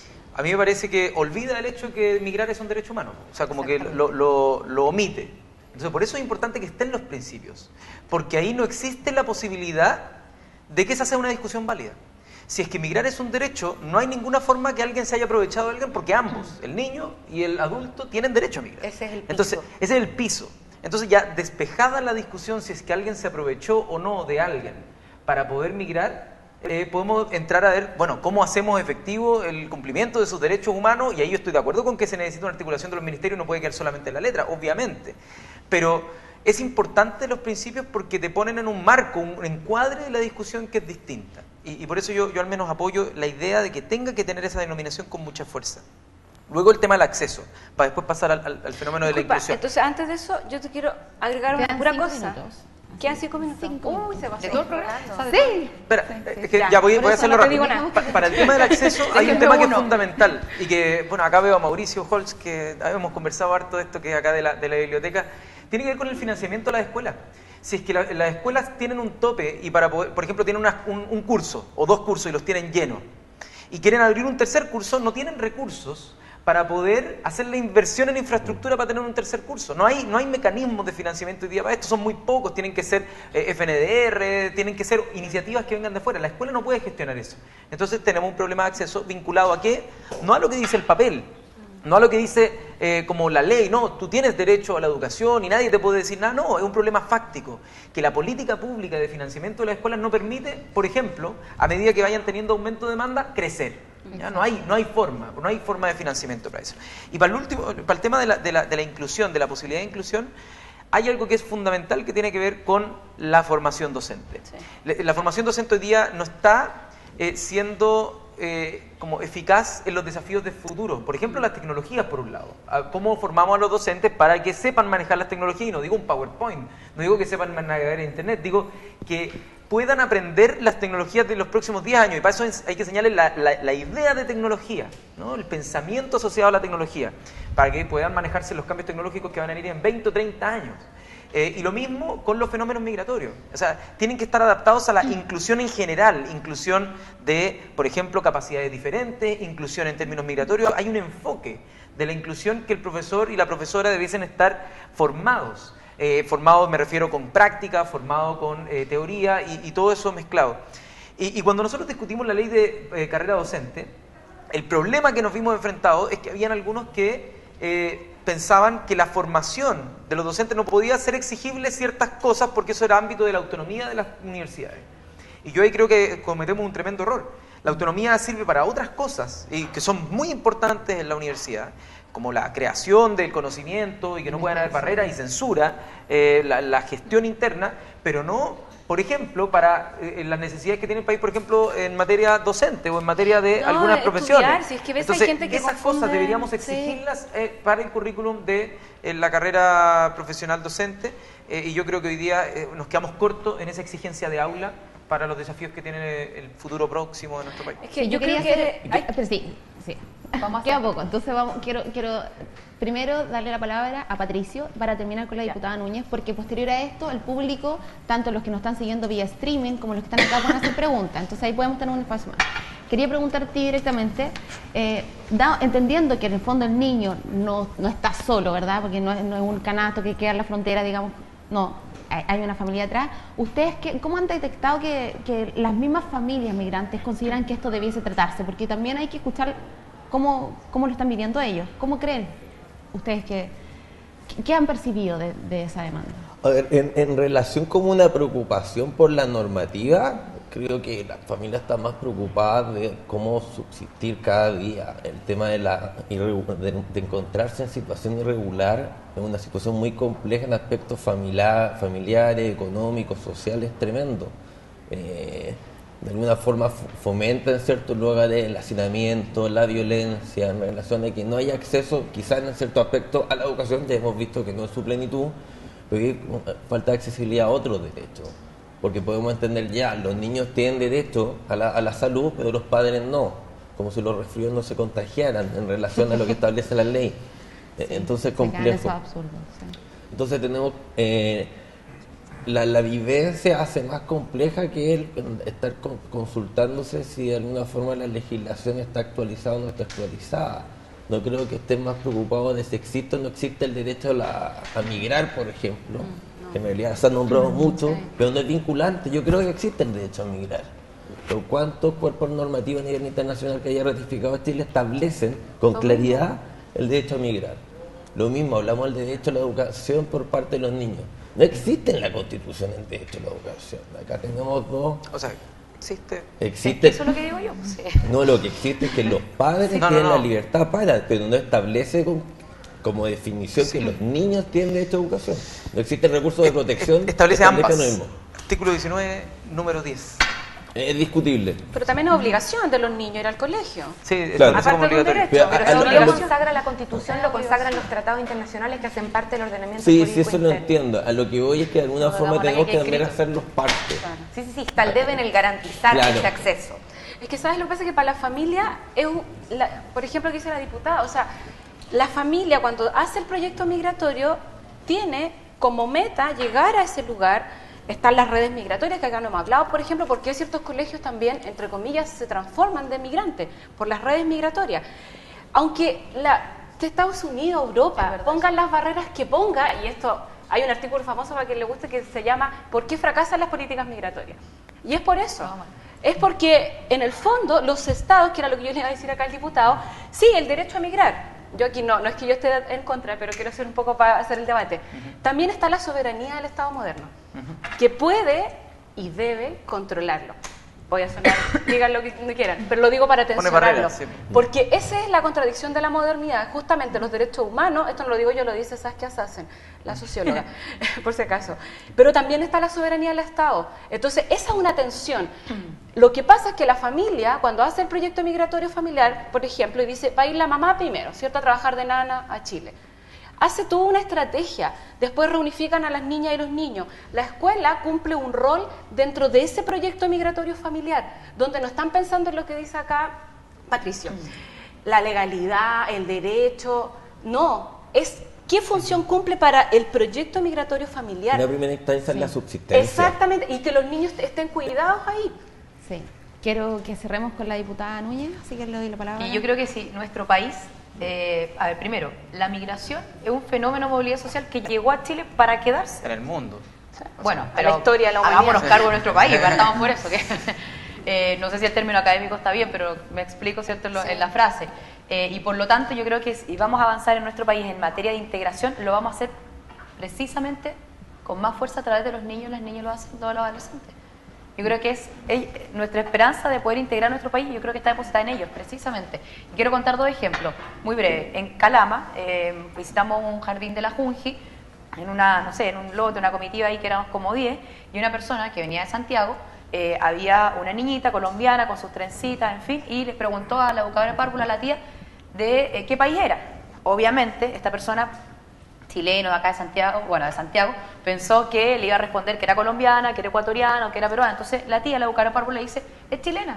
a mí me parece que olvida el hecho de que migrar es un derecho humano, o sea, como que lo, lo, lo omite. Entonces, por eso es importante que estén los principios, porque ahí no existe la posibilidad de que esa sea una discusión válida. Si es que migrar es un derecho, no hay ninguna forma que alguien se haya aprovechado de alguien, porque ambos, el niño y el adulto, tienen derecho a migrar. Ese es el piso. Entonces, ese es el piso. Entonces, ya despejada la discusión si es que alguien se aprovechó o no de alguien para poder migrar, eh, podemos entrar a ver, bueno, cómo hacemos efectivo el cumplimiento de sus derechos humanos, y ahí yo estoy de acuerdo con que se necesita una articulación de los ministerios, no puede quedar solamente en la letra, obviamente. Pero es importante los principios porque te ponen en un marco, un encuadre de la discusión que es distinta. Y, y por eso yo, yo al menos apoyo la idea de que tenga que tener esa denominación con mucha fuerza. Luego el tema del acceso, para después pasar al, al, al fenómeno Disculpa, de la inclusión. Entonces, antes de eso, yo te quiero agregar una pura cosa. Minutos. ¿Quedan cinco minutos? Cinco Uy, minutos. se va a hacer todo el programa. Sí. Espera, sí, sí. Es que ya, ya voy, voy a hacerlo rápido. Pa, para el tema del acceso hay un tema que es fundamental y que, bueno, acá veo a Mauricio Holz, que hemos conversado harto de esto que es acá de la, de la biblioteca, tiene que ver con el financiamiento de las escuelas. Si es que la, las escuelas tienen un tope y para poder, por ejemplo, tienen una, un, un curso o dos cursos y los tienen llenos y quieren abrir un tercer curso, no tienen recursos para poder hacer la inversión en infraestructura para tener un tercer curso. No hay, no hay mecanismos de financiamiento hoy día para esto, son muy pocos, tienen que ser eh, F N D R, tienen que ser iniciativas que vengan de fuera. La escuela no puede gestionar eso. Entonces tenemos un problema de acceso vinculado a qué, no a lo que dice el papel, no a lo que dice eh, como la ley, no, tú tienes derecho a la educación y nadie te puede decir nada, no, es un problema fáctico, que la política pública de financiamiento de las escuelas no permite, por ejemplo, a medida que vayan teniendo aumento de demanda, crecer. ¿Ya? No hay, no hay forma, no hay forma de financiamiento para eso. Y para el último, para el tema de la, de la, de la inclusión, de la posibilidad de inclusión, hay algo que es fundamental que tiene que ver con la formación docente. Sí. La, la formación docente hoy día no está eh, siendo eh, como eficaz en los desafíos de futuro. Por ejemplo, las tecnologías, por un lado. ¿Cómo formamos a los docentes para que sepan manejar las tecnologías? Y no digo un PowerPoint, no digo que sepan navegar en Internet, digo que puedan aprender las tecnologías de los próximos diez años. Y para eso hay que señalar la, la, la idea de tecnología, ¿no? El pensamiento asociado a la tecnología, para que puedan manejarse los cambios tecnológicos que van a venir en veinte o treinta años. Eh, y lo mismo con los fenómenos migratorios. O sea, tienen que estar adaptados a la inclusión en general, inclusión de, por ejemplo, capacidades diferentes, inclusión en términos migratorios. Hay un enfoque de la inclusión que el profesor y la profesora debiesen estar formados. Eh, formado, me refiero, con práctica, formado con eh, teoría y, y todo eso mezclado. Y, y cuando nosotros discutimos la ley de eh, carrera docente, el problema que nos vimos enfrentados es que habían algunos que eh, pensaban que la formación de los docentes no podía ser exigible ciertas cosas porque eso era ámbito de la autonomía de las universidades. Y yo ahí creo que cometemos un tremendo error. La autonomía sirve para otras cosas y que son muy importantes en la universidad, como la creación del conocimiento y que no puedan haber barreras y censura, eh, la, la gestión interna, pero no, por ejemplo, para eh, las necesidades que tiene el país, por ejemplo, en materia docente o en materia de no, algunas estudiar, profesiones. Si es que ves, Entonces, hay gente que esas confunde, cosas deberíamos exigirlas sí. eh, para el currículum de eh, la carrera profesional docente, eh, y yo creo que hoy día eh, nos quedamos cortos en esa exigencia de aula para los desafíos que tiene el futuro próximo de nuestro país. Es que yo, yo quería que... Hacer, hay, pero sí, sí. Vamos a queda poco, entonces vamos, quiero, quiero primero darle la palabra a Patricio para terminar con la diputada ya. Núñez, porque posterior a esto el público, tanto los que nos están siguiendo vía streaming como los que están acá, pueden hacer preguntas, entonces ahí podemos tener un espacio más. Quería preguntarte directamente, eh, da, entendiendo que en el fondo el niño no, no está solo, ¿verdad? Porque no es, no es un canasto que queda en la frontera, digamos, no, hay, hay una familia atrás. ¿Ustedes qué, cómo han detectado que, que las mismas familias migrantes consideran que esto debiese tratarse? Porque también hay que escuchar cómo, cómo lo están viviendo ellos, cómo creen ustedes que, qué han percibido de, de esa demanda. A ver, en, en relación con una preocupación por la normativa, creo que las familias están más preocupadas de cómo subsistir cada día. El tema de, la, de, de encontrarse en situación irregular es una situación muy compleja en aspectos familiar, familiares, económicos, sociales, tremendo. Eh, de alguna forma fomenta en cierto lugar el hacinamiento, la violencia, en relación a que no hay acceso, quizás en cierto aspecto, a la educación. Ya hemos visto que no es su plenitud, pero hay falta de accesibilidad a otros derechos. Porque podemos entender ya, los niños tienen derecho a la, a la salud, pero los padres no, como si los resfríos no se contagiaran en relación a lo que establece la ley. Sí, entonces, complejo. Eso es absurdo, sí. Entonces tenemos... Eh, La, la vivencia hace más compleja que el estar con, consultándose si de alguna forma la legislación está actualizada o no está actualizada. No creo que estén más preocupados de si existe o no existe el derecho a, la, a migrar, por ejemplo, mm, no. que en realidad se ha nombrado mm, mucho, sí. pero no es vinculante. Yo creo que existe el derecho a migrar. Pero ¿cuántos cuerpos normativos a nivel internacional que haya ratificado Chile establecen con claridad el derecho a migrar? Lo mismo, hablamos del derecho a la educación por parte de los niños. No existe en la Constitución el derecho a la educación. Acá tenemos dos... O sea, existe... existe eso es lo que digo yo. Sí. No, lo que existe es que los padres no, tienen no, no. la libertad para, pero no establece con, como definición sí. que los niños tienen derecho a educación. No existe el recurso de protección. Establece ambas. Artículo diecinueve, número diez. Es discutible. Pero también es obligación de los niños ir al colegio. Sí, claro. Aparte de un derecho, pero, pero eso a, a, lo lo consagra la Constitución, lo consagran los tratados internacionales que hacen parte del ordenamiento sí, jurídico sí, eso interno. lo entiendo. A lo que voy es que de alguna no, forma tenemos que también hacerlos parte. Claro. Sí, sí, sí, está el deben el garantizar claro. ese acceso. Es que, ¿sabes? Lo que pasa es que para la familia, es un, la, por ejemplo, lo que dice la diputada, o sea, la familia cuando hace el proyecto migratorio tiene como meta llegar a ese lugar. Están las redes migratorias, que acá no hemos hablado, por ejemplo, porque ciertos colegios también, entre comillas, se transforman de migrantes por las redes migratorias. Aunque la, de Estados Unidos, Europa, pongan las barreras que ponga, y esto, hay un artículo famoso para quien le guste que se llama ¿Por qué fracasan las políticas migratorias? Y es por eso. Es porque, en el fondo, los estados, que era lo que yo le iba a decir acá al diputado, sí, el derecho a migrar. Yo aquí no, no es que yo esté en contra, pero quiero hacer un poco para hacer el debate. Uh-huh. También está la soberanía del Estado moderno, uh-huh. que puede y debe controlarlo. Voy a sonar, digan lo que quieran, pero lo digo para tensionarlo. Sí. Porque esa es la contradicción de la modernidad. Justamente los derechos humanos, esto no lo digo yo, lo dice Saskia Sassen, la socióloga, por si acaso. Pero también está la soberanía del Estado. Entonces, esa es una tensión. Lo que pasa es que la familia, cuando hace el proyecto migratorio familiar, por ejemplo, y dice, va a ir la mamá primero, ¿cierto?, a trabajar de nana a Chile. Hace toda una estrategia, después reunifican a las niñas y los niños. La escuela cumple un rol dentro de ese proyecto migratorio familiar, donde no están pensando en lo que dice acá Patricio, la legalidad, el derecho, no, es qué función cumple para el proyecto migratorio familiar. La primera instancia sí. es la subsistencia. Exactamente, y que los niños estén cuidados ahí. Sí, quiero que cerremos con la diputada Núñez, así que le doy la palabra. Y yo creo que sí, nuestro país... Eh, a ver, primero, la migración es un fenómeno de movilidad social que llegó a Chile para quedarse. En el mundo. Bueno, a la historia de la humanidad. Hagámonos cargo de nuestro país, partamos por eso. Que, eh, no sé si el término académico está bien, pero me explico, ¿cierto?, en, lo, sí. en la frase. Eh, y por lo tanto, yo creo que si vamos a avanzar en nuestro país en materia de integración, lo vamos a hacer precisamente con más fuerza a través de los niños, las niñas y los, los adolescentes. Yo creo que es, es nuestra esperanza de poder integrar nuestro país, yo creo que está depositada en ellos, precisamente. Y quiero contar dos ejemplos, muy breves. En Calama, eh, visitamos un jardín de la Junji, en una, no sé, en un lote, una comitiva ahí que éramos como diez, y una persona que venía de Santiago, eh, había una niñita colombiana con sus trencitas, en fin, y le preguntó a la educadora de párvula, a la tía, de eh, qué país era. Obviamente, esta persona... chileno de acá de Santiago, bueno, de Santiago, pensó que le iba a responder que era colombiana, que era ecuatoriana, que era peruana. Entonces la tía, la educadora párvula, le dice, es chilena.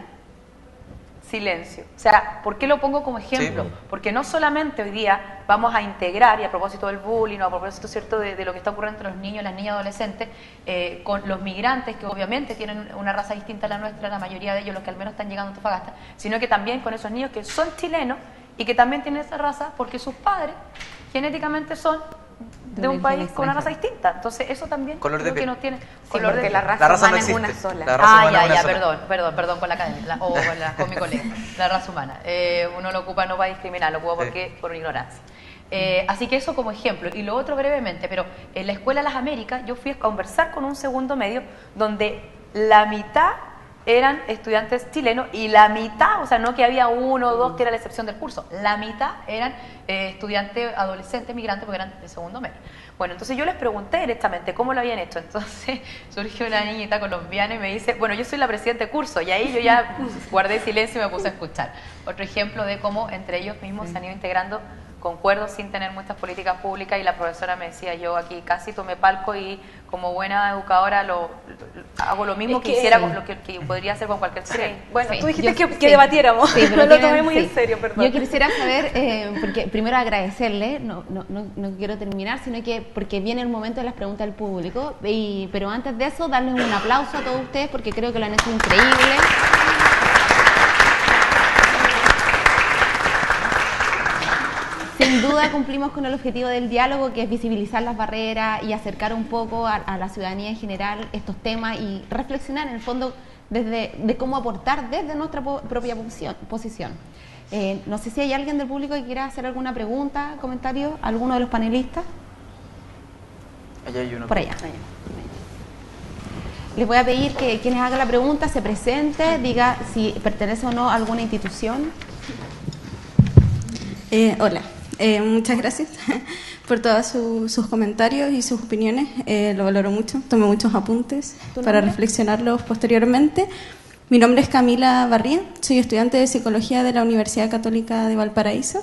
Silencio. O sea, ¿por qué lo pongo como ejemplo? Sí. Porque no solamente hoy día vamos a integrar, y a propósito del bullying, o a propósito, ¿cierto?, de, de lo que está ocurriendo entre los niños, las niñas, adolescentes, eh, con los migrantes, que obviamente tienen una raza distinta a la nuestra, la mayoría de ellos, los que al menos están llegando a Antofagasta, sino que también con esos niños que son chilenos y que también tienen esa raza porque sus padres genéticamente son de un país con una raza distinta. Entonces eso también color de piel que nos tiene sí, color porque de la raza, la raza humana no es una sola. Ah, ya, ya, perdón, perdón, perdón con la academia, la, o con, la, con mi colega, la raza humana. Eh, uno lo ocupa no para discriminar, lo ocupa porque sí. por ignorancia. Eh, así que eso como ejemplo. Y lo otro brevemente, pero en la Escuela Las Américas yo fui a conversar con un segundo medio donde la mitad eran estudiantes chilenos y la mitad, o sea, no que había uno o dos que era la excepción del curso, la mitad eran eh, estudiantes adolescentes migrantes porque eran de segundo medio. Bueno, entonces yo les pregunté directamente cómo lo habían hecho. Entonces surgió una niñita colombiana y me dice, bueno, yo soy la presidenta de curso, y ahí yo ya guardé silencio y me puse a escuchar. Otro ejemplo de cómo entre ellos mismos se han ido integrando concuerdo sin tener muchas políticas públicas, y la profesora me decía, yo aquí casi tomé palco y como buena educadora lo, lo hago lo mismo es que, que hiciera sí. con lo que, que podría hacer con cualquier chileno. Sí. Bueno, Sí, tú dijiste yo- que, que sí. debatiéramos, Sí, pero no lo tienen- tomé muy sí. en serio, perdón. Yo quisiera saber, eh, porque primero agradecerle, no, no, no, no quiero terminar, sino que porque viene el momento de las preguntas del público, y, pero antes de eso darles un aplauso a todos ustedes porque creo que lo han hecho increíble. Sin duda cumplimos con el objetivo del diálogo, que es visibilizar las barreras y acercar un poco a, a la ciudadanía en general estos temas y reflexionar en el fondo desde de cómo aportar desde nuestra po- propia posición. posición. Eh, no sé si hay alguien del público que quiera hacer alguna pregunta, comentario, alguno de los panelistas. Allá hay uno. Por allá. Les voy a pedir que quienes hagan la pregunta se presente, diga si pertenece o no a alguna institución. Eh, hola, eh, muchas gracias por todos su- sus comentarios y sus opiniones, eh, lo valoro mucho, tomé muchos apuntes ¿Tu para nombre? reflexionarlos posteriormente. Mi nombre es Camila Barría, soy estudiante de Psicología de la Universidad Católica de Valparaíso,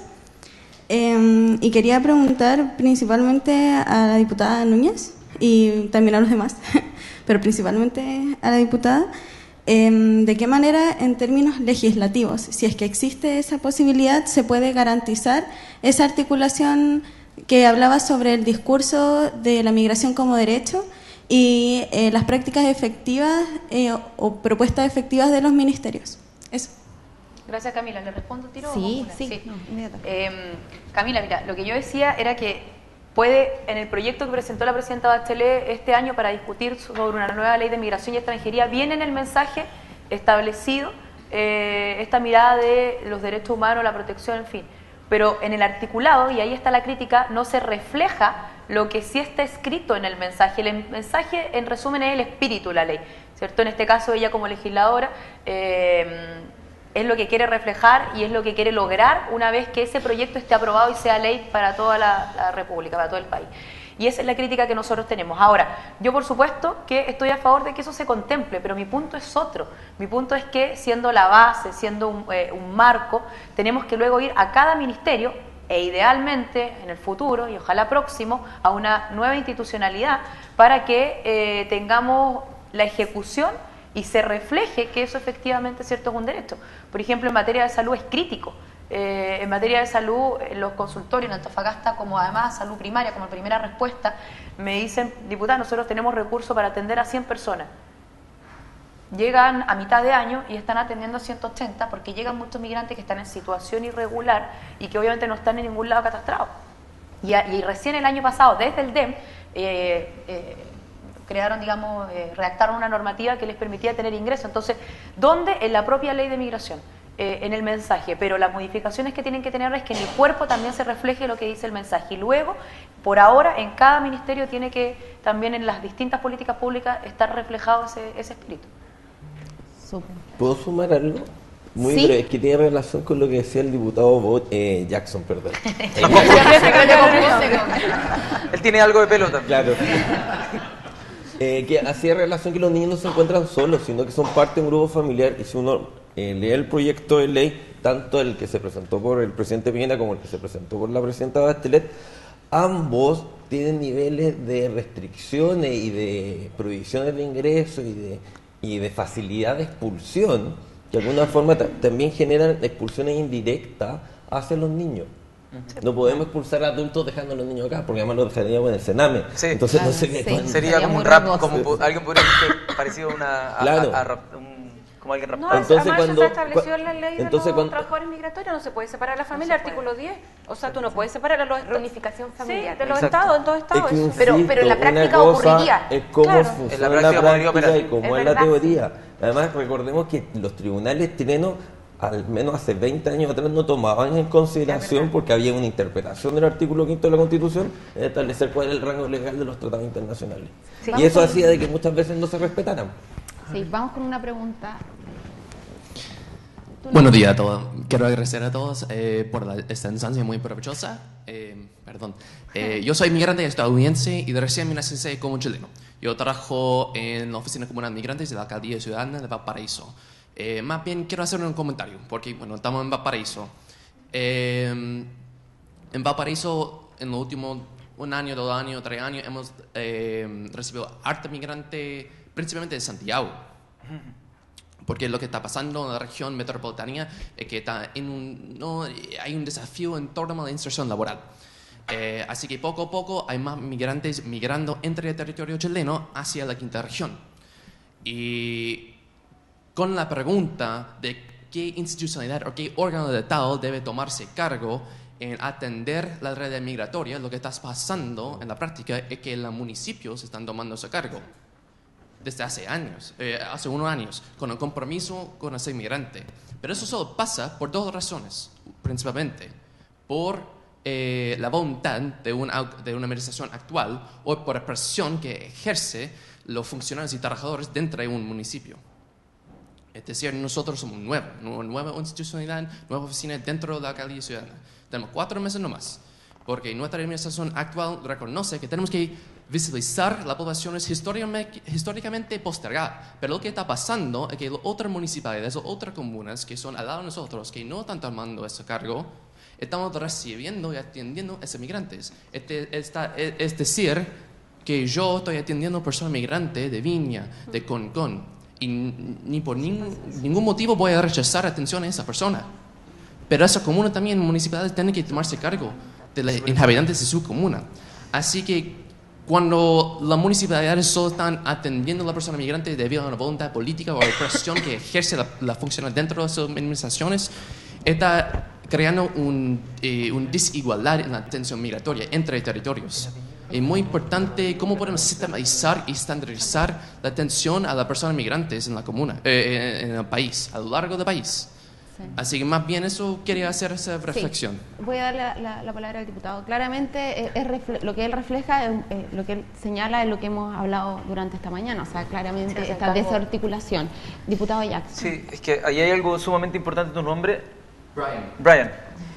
eh, y quería preguntar principalmente a la diputada Núñez y también a los demás, pero principalmente a la diputada, Eh, ¿de qué manera, en términos legislativos, si es que existe esa posibilidad, se puede garantizar esa articulación que hablaba sobre el discurso de la migración como derecho y eh, las prácticas efectivas eh, o, o propuestas efectivas de los ministerios? Eso. Gracias, Camila. ¿Le respondo tiro? o Sí, una? sí, no, inmediato. Eh, Camila, mira, lo que yo decía era que puede, en el proyecto que presentó la presidenta Bachelet este año para discutir sobre una nueva ley de migración y extranjería, viene en el mensaje establecido eh, esta mirada de los derechos humanos, la protección, en fin. Pero en el articulado, y ahí está la crítica, no se refleja lo que sí está escrito en el mensaje. El mensaje, en resumen, es el espíritu de la ley, ¿cierto? En este caso, ella como legisladora eh, es lo que quiere reflejar y es lo que quiere lograr una vez que ese proyecto esté aprobado y sea ley para toda la, la República, para todo el país. Y esa es la crítica que nosotros tenemos. Ahora, yo por supuesto que estoy a favor de que eso se contemple, pero mi punto es otro. Mi punto es que siendo la base, siendo un, eh, un marco, tenemos que luego ir a cada ministerio e idealmente en el futuro y ojalá próximo a una nueva institucionalidad para que eh, tengamos la ejecución y se refleje que eso efectivamente, cierto, es un derecho. Por ejemplo, en materia de salud es crítico. Eh, en materia de salud, en los consultorios en Antofagasta, como además salud primaria, como primera respuesta, me dicen, diputada, nosotros tenemos recursos para atender a cien personas. Llegan a mitad de año y están atendiendo a ciento ochenta porque llegan muchos migrantes que están en situación irregular y que obviamente no están en ningún lado catastrados. Y, a- y recién el año pasado, desde el D E M, eh, eh, crearon, digamos, eh, redactaron una normativa que les permitía tener ingreso. Entonces, ¿dónde? En la propia ley de migración, eh, en el mensaje. Pero las modificaciones que tienen que tener es que en el cuerpo también se refleje lo que dice el mensaje. Y luego, por ahora, en cada ministerio tiene que, también en las distintas políticas públicas, estar reflejado ese, ese espíritu. Súper. ¿Puedo sumar algo? Muy Sí. breve, es que tiene relación con lo que decía el diputado Bo- eh, Jackson, perdón. Él tiene algo de pelo también. Claro. Eh, que hacía relación que los niños no se encuentran solos, sino que son parte de un grupo familiar. Y si uno eh, lee el proyecto de ley, tanto el que se presentó por el presidente Piñera como el que se presentó por la presidenta Bachelet, ambos tienen niveles de restricciones y de prohibiciones de ingreso y de, y de facilidad de expulsión, que de alguna forma ta- también generan expulsiones indirectas hacia los niños. No podemos expulsar a adultos dejando a los niños acá, porque además los dejaríamos en el Sename. Sí. Entonces no Claro, sería sí. tan- Sería Sería como muy un rap, riesgoso. como po- alguien podría decir parecido a una. A, Claro. a- a rap- un- como alguien No, raptado. Entonces, además cuando- eso está establecido cua- en la ley de entonces, los cuando- trabajadores migratorios, no se puede separar a la familia, artículo diez. O sea, tú no puedes separar a los estados. Reunificación familiar. Sí, de los Exacto. estados, en todos Es estados. que, eso. Pero- insisto, pero en la una práctica cosa ocurriría. es cómo Claro. funciona En la la práctica práctica, podría operar. y cómo Es es, la verdad. teoría. Además, recordemos que los tribunales chilenos, al menos hace veinte años atrás, no tomaban en consideración, porque había una interpretación del artículo quinto de la Constitución, de establecer cuál es el rango legal de los tratados internacionales. Sí. Y eso hacía de que muchas veces no se respetaran. Sí, vamos con una pregunta. Buenos días a todos. Quiero agradecer a todos eh, por la, esta instancia muy provechosa. Eh, perdón. Eh, yo soy migrante estadounidense y recién me nací como chileno. Yo trabajo en la Oficina Comunal de Migrantes de la Alcaldía Ciudadana de Valparaíso. Eh, más bien quiero hacer un comentario, porque bueno, estamos en Valparaíso. Eh, en Valparaíso, en los últimos un año, dos años, tres años, hemos eh, recibido harta migrante, principalmente de Santiago. Porque lo que está pasando en la región metropolitana es que está en un, no, hay un desafío en torno a la inserción laboral. Eh, así que poco a poco hay más migrantes migrando entre el territorio chileno hacia la quinta región. Y con la pregunta de qué institucionalidad o qué órgano de Estado debe tomarse cargo en atender la red migratoria, lo que está pasando en la práctica es que los municipios están tomando ese cargo desde hace años, eh, hace unos años, con el compromiso con ser migrante. Pero eso solo pasa por dos razones, principalmente. Por eh, la voluntad de una, de una administración actual o por la presión que ejerce los funcionarios y trabajadores dentro de un municipio. Es decir, nosotros somos nuevos, una nueva institucionalidad, nueva oficina dentro de la Alcaldía Ciudadana. Tenemos cuatro meses nomás, porque nuestra administración actual reconoce que tenemos que visibilizar las poblaciones históricamente, históricamente postergadas. Pero lo que está pasando es que las otras municipalidades o otras comunas que son al lado de nosotros, que no están tomando ese cargo, estamos recibiendo y atendiendo a esos migrantes. Este, esta, es decir, que yo estoy atendiendo a personas migrantes de Viña, de Concón, y ni por ningún, ningún motivo voy a rechazar atención a esa persona. Pero esa comuna también, municipalidades, tienen que tomarse cargo de los inhabitantes de su comuna. Así que cuando las municipalidades solo están atendiendo a la persona migrante debido a una voluntad política o a la presión que ejerce la, la función dentro de sus administraciones, está creando un, eh, una desigualdad en la atención migratoria entre territorios. Es muy importante cómo podemos sistematizar y estandarizar la atención a las personas migrantes en la comuna, eh, en el país, a lo largo del país. Sí. Así que más bien eso quería hacer esa reflexión. Sí. Voy a darle la, la, la palabra al diputado. Claramente es, es lo que él refleja, es, eh, lo que él señala es lo que hemos hablado durante esta mañana, o sea, claramente sí, esta desarticulación. Diputado Jackson. Sí, es que ahí hay algo sumamente importante, tu nombre. Brian. Brian.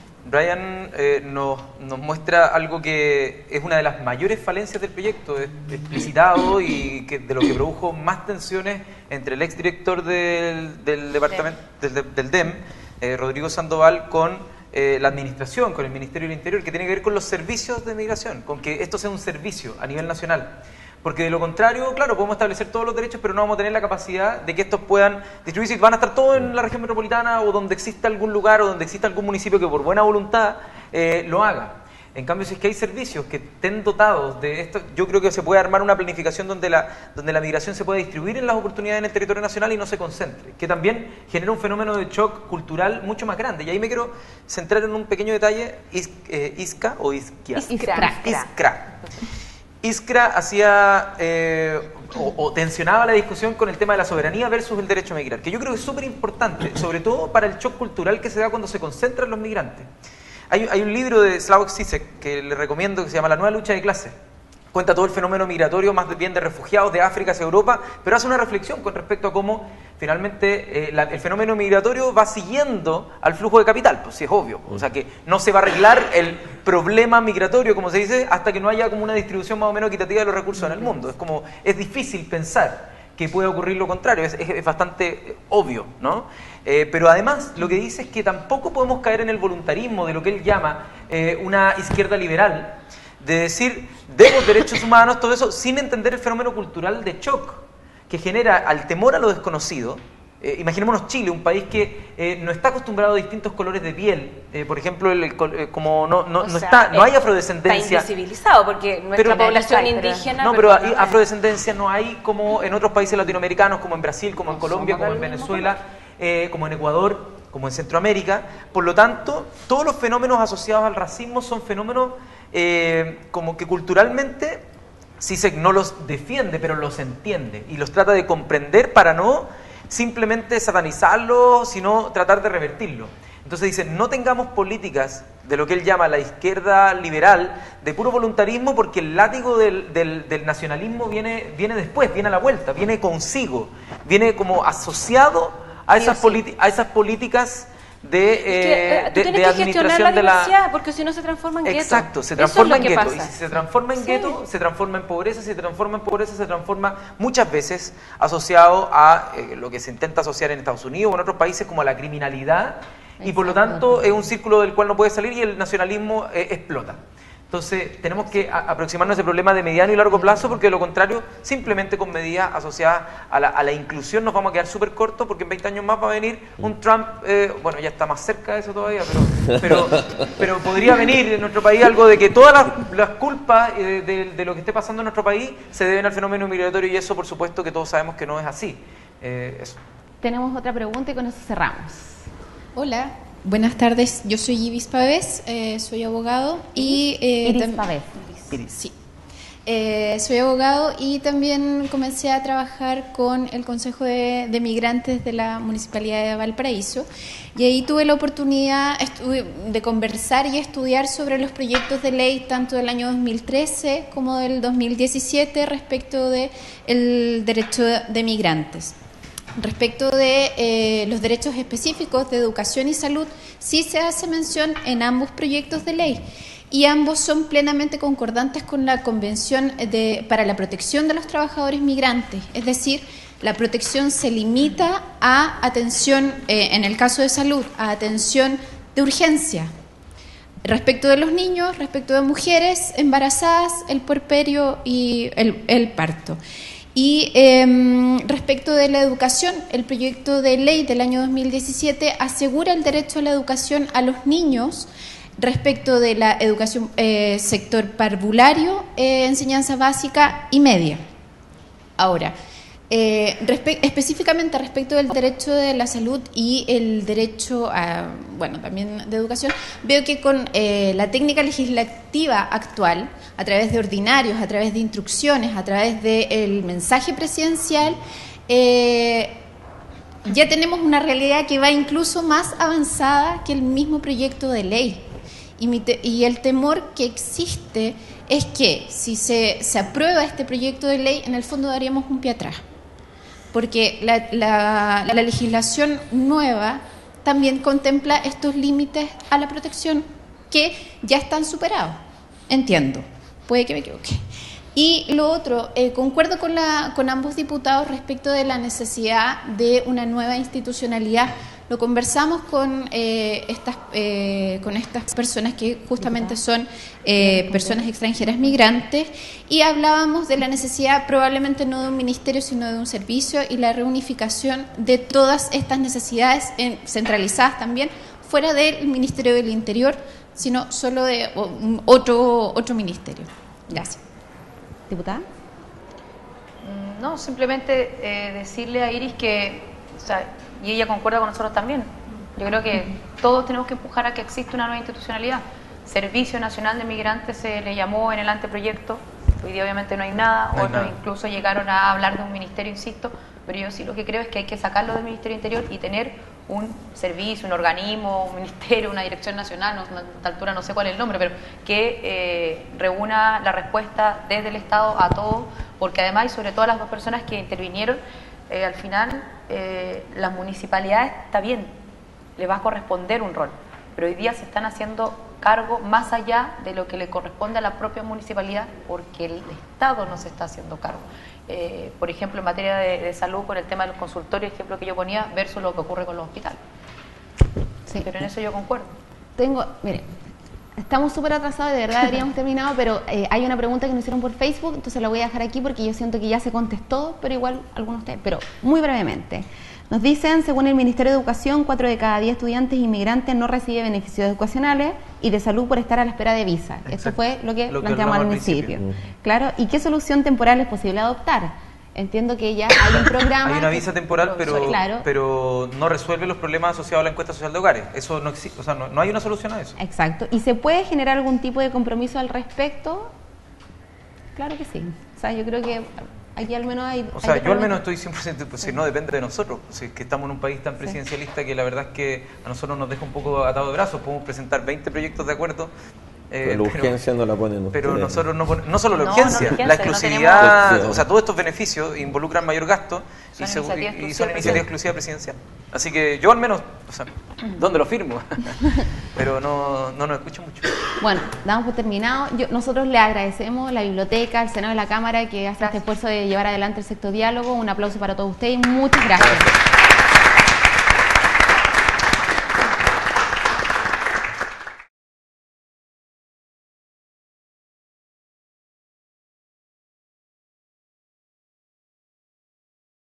Brian eh, nos, nos muestra algo que es una de las mayores falencias del proyecto, es explicitado y que de lo que produjo más tensiones entre el exdirector del, del departamento del, del D E M, eh, Rodrigo Sandoval, con eh, la administración, con el Ministerio del Interior, que tiene que ver con los servicios de migración, con que esto sea un servicio a nivel nacional. Porque de lo contrario, claro, podemos establecer todos los derechos, pero no vamos a tener la capacidad de que estos puedan distribuirse. Van a estar todos en la región metropolitana o donde exista algún lugar o donde exista algún municipio que por buena voluntad eh, lo haga. En cambio, si es que hay servicios que estén dotados de esto, yo creo que se puede armar una planificación donde la, donde la migración se pueda distribuir en las oportunidades en el territorio nacional y no se concentre, que también genera un fenómeno de shock cultural mucho más grande. Y ahí me quiero centrar en un pequeño detalle, Is, eh, Isca o Isquia. Iskra. Iskra. Iskra hacía eh, o, o tensionaba la discusión con el tema de la soberanía versus el derecho a migrar, que yo creo que es súper importante, sobre todo para el shock cultural que se da cuando se concentran los migrantes. Hay, hay un libro de Slavoj Žižek que le recomiendo que se llama La nueva lucha de clases. Cuenta todo el fenómeno migratorio, más bien de refugiados de África hacia Europa, pero hace una reflexión con respecto a cómo finalmente eh, la, el fenómeno migratorio va siguiendo al flujo de capital, pues sí es obvio. O sea que no se va a arreglar el problema migratorio, como se dice, hasta que no haya como una distribución más o menos equitativa de los recursos en el mundo. Es como, es difícil pensar que puede ocurrir lo contrario, es, es, es bastante obvio, ¿no? Eh, pero además lo que dice es que tampoco podemos caer en el voluntarismo de lo que él llama eh, una izquierda liberal, de decir, demos derechos humanos, todo eso, sin entender el fenómeno cultural de shock que genera al temor a lo desconocido. Eh, imaginémonos Chile, un país que eh, no está acostumbrado a distintos colores de piel. Eh, por ejemplo, el, el, eh, como no, no, no, sea, está, no hay afrodescendencia. Está invisibilizado porque nuestra pero, población hay, indígena... No, pero hay afrodescendencia no hay como en otros países latinoamericanos, como en Brasil, como en Colombia, como en Venezuela, eh, como en Ecuador, como en Centroamérica. Por lo tanto, todos los fenómenos asociados al racismo son fenómenos eh, como que culturalmente Žižek no los defiende, pero los entiende y los trata de comprender para no simplemente satanizarlos, sino tratar de revertirlo. Entonces dice, no tengamos políticas de lo que él llama la izquierda liberal, de puro voluntarismo, porque el látigo del, del, del nacionalismo viene, viene después, viene a la vuelta, viene consigo, viene como asociado a esas, sí. a esas políticas de, es que, eh, de, de, de administración la de la... porque si no se transforma en gueto. Exacto, se transforma Eso es en gueto. pasa. Y si se transforma en sí. gueto, se transforma en pobreza, si se transforma en pobreza, se transforma muchas veces asociado a eh, lo que se intenta asociar en Estados Unidos o en otros países como a la criminalidad. Y por lo tanto es un círculo del cual no puede salir y el nacionalismo eh, explota. Entonces tenemos que a, aproximarnos a ese problema de mediano y largo plazo, porque de lo contrario, simplemente con medidas asociadas a la, a la inclusión nos vamos a quedar súper cortos, porque en veinte años más va a venir un Trump, eh, bueno, ya está más cerca de eso todavía, pero, pero, pero podría venir en nuestro país algo de que todas las, las culpas eh, de, de lo que esté pasando en nuestro país se deben al fenómeno migratorio, y eso por supuesto que todos sabemos que no es así. Eh, eso. Tenemos otra pregunta y con eso cerramos. Hola, buenas tardes. Yo soy Iris Pavés, eh, soy abogado y... Eh, Iris Pavés. Iris. Sí. Eh, soy abogado y también comencé a trabajar con el Consejo de, de Migrantes de la Municipalidad de Valparaíso, y ahí tuve la oportunidad de conversar y estudiar sobre los proyectos de ley tanto del año dos mil trece como del dos mil diecisiete respecto del derecho de migrantes. Respecto de eh, los derechos específicos de educación y salud, sí se hace mención en ambos proyectos de ley, y ambos son plenamente concordantes con la Convención de, para la Protección de los Trabajadores Migrantes. Es decir, la protección se limita a atención, eh, en el caso de salud, a atención de urgencia. Respecto de los niños, respecto de mujeres embarazadas, el puerperio y el, el parto. Y eh, respecto de la educación, el proyecto de ley del año dos mil diecisiete asegura el derecho a la educación a los niños respecto de la educación eh, sector parvulario, eh, enseñanza básica y media. Ahora, eh, respe- específicamente respecto del derecho de la salud y el derecho a, bueno, también de educación, veo que con eh, la técnica legislativa actual, a través de ordinarios, a través de instrucciones, a través del mensaje presidencial, eh, ya tenemos una realidad que va incluso más avanzada que el mismo proyecto de ley. Y, mi te- y el temor que existe es que si se, se aprueba este proyecto de ley, en el fondo daríamos un pie atrás. Porque la, la, la legislación nueva también contempla estos límites a la protección que ya están superados. Entiendo, puede que me equivoque. Y lo otro, eh, concuerdo con, la, con ambos diputados respecto de la necesidad de una nueva institucionalidad. Lo conversamos con, eh, estas, eh, con estas personas que justamente son eh, personas extranjeras migrantes, y hablábamos de la necesidad probablemente no de un ministerio sino de un servicio, y la reunificación de todas estas necesidades en, centralizadas también fuera del Ministerio del Interior, sino solo de o, otro, otro ministerio. Gracias. ¿Diputada? No, simplemente eh, decirle a Iris que, o sea, y ella concuerda con nosotros también, yo creo que todos tenemos que empujar a que exista una nueva institucionalidad. Servicio Nacional de Migrantes se le llamó en el anteproyecto, hoy día obviamente no hay nada, no hay otros nada. Incluso llegaron a hablar de un ministerio, insisto, pero yo sí lo que creo es que hay que sacarlo del Ministerio Interior y tener un servicio, un organismo, un ministerio, una dirección nacional, no, a esta altura no sé cuál es el nombre, pero que eh, reúna la respuesta desde el Estado a todos, porque además, y sobre todo a las dos personas que intervinieron, eh, al final eh, las municipalidades, está bien, le va a corresponder un rol, pero hoy día se están haciendo cargo más allá de lo que le corresponde a la propia municipalidad, porque el Estado no se está haciendo cargo. Eh, por ejemplo, en materia de, de salud, con el tema de los consultorios, ejemplo que yo ponía, versus lo que ocurre con los hospitales. Sí. Pero en eso yo concuerdo. Tengo, mire, estamos súper atrasados, de verdad habríamos terminado, pero eh, hay una pregunta que nos hicieron por Facebook, entonces la voy a dejar aquí porque yo siento que ya se contestó, pero igual algunos de ustedes, pero muy brevemente. Nos dicen, según el Ministerio de Educación, cuatro de cada diez estudiantes inmigrantes no recibe beneficios educacionales y de salud por estar a la espera de visa. Exacto. Esto fue lo que Lo que planteamos al hablamos al principio. principio. Claro, ¿y qué solución temporal es posible adoptar? Entiendo que ya hay un programa... Hay una que- visa temporal, pero, Claro. pero no resuelve los problemas asociados a la encuesta social de hogares. Eso no existe, o sea, no, no hay una solución a eso. Exacto. ¿Y se puede generar algún tipo de compromiso al respecto? Claro que sí. O sea, yo creo que Aquí al menos hay... O sea, hay yo al menos estoy cien por ciento, pues si no depende de nosotros, si es que estamos en un país tan presidencialista que la verdad es que a nosotros nos deja un poco atado de brazos, podemos presentar veinte proyectos de acuerdo. Eh, pero la urgencia pero, no la ponen ustedes. Pero nosotros no ponemos, no solo la No, urgencia, no, urgencia, la no exclusividad, tenemos- o sea, todos estos beneficios involucran mayor gasto Son y, se- iniciativa y- y exclusiva son iniciativa exclusiva presidencial. Así que yo al menos, o sea, ¿dónde lo firmo? Pero no, no nos escucho mucho. Bueno, damos por terminado. Yo- nosotros le agradecemos a la biblioteca, al Senado y la Cámara que hace este esfuerzo de llevar adelante el sexto diálogo. Un aplauso para todos ustedes y muchas gracias.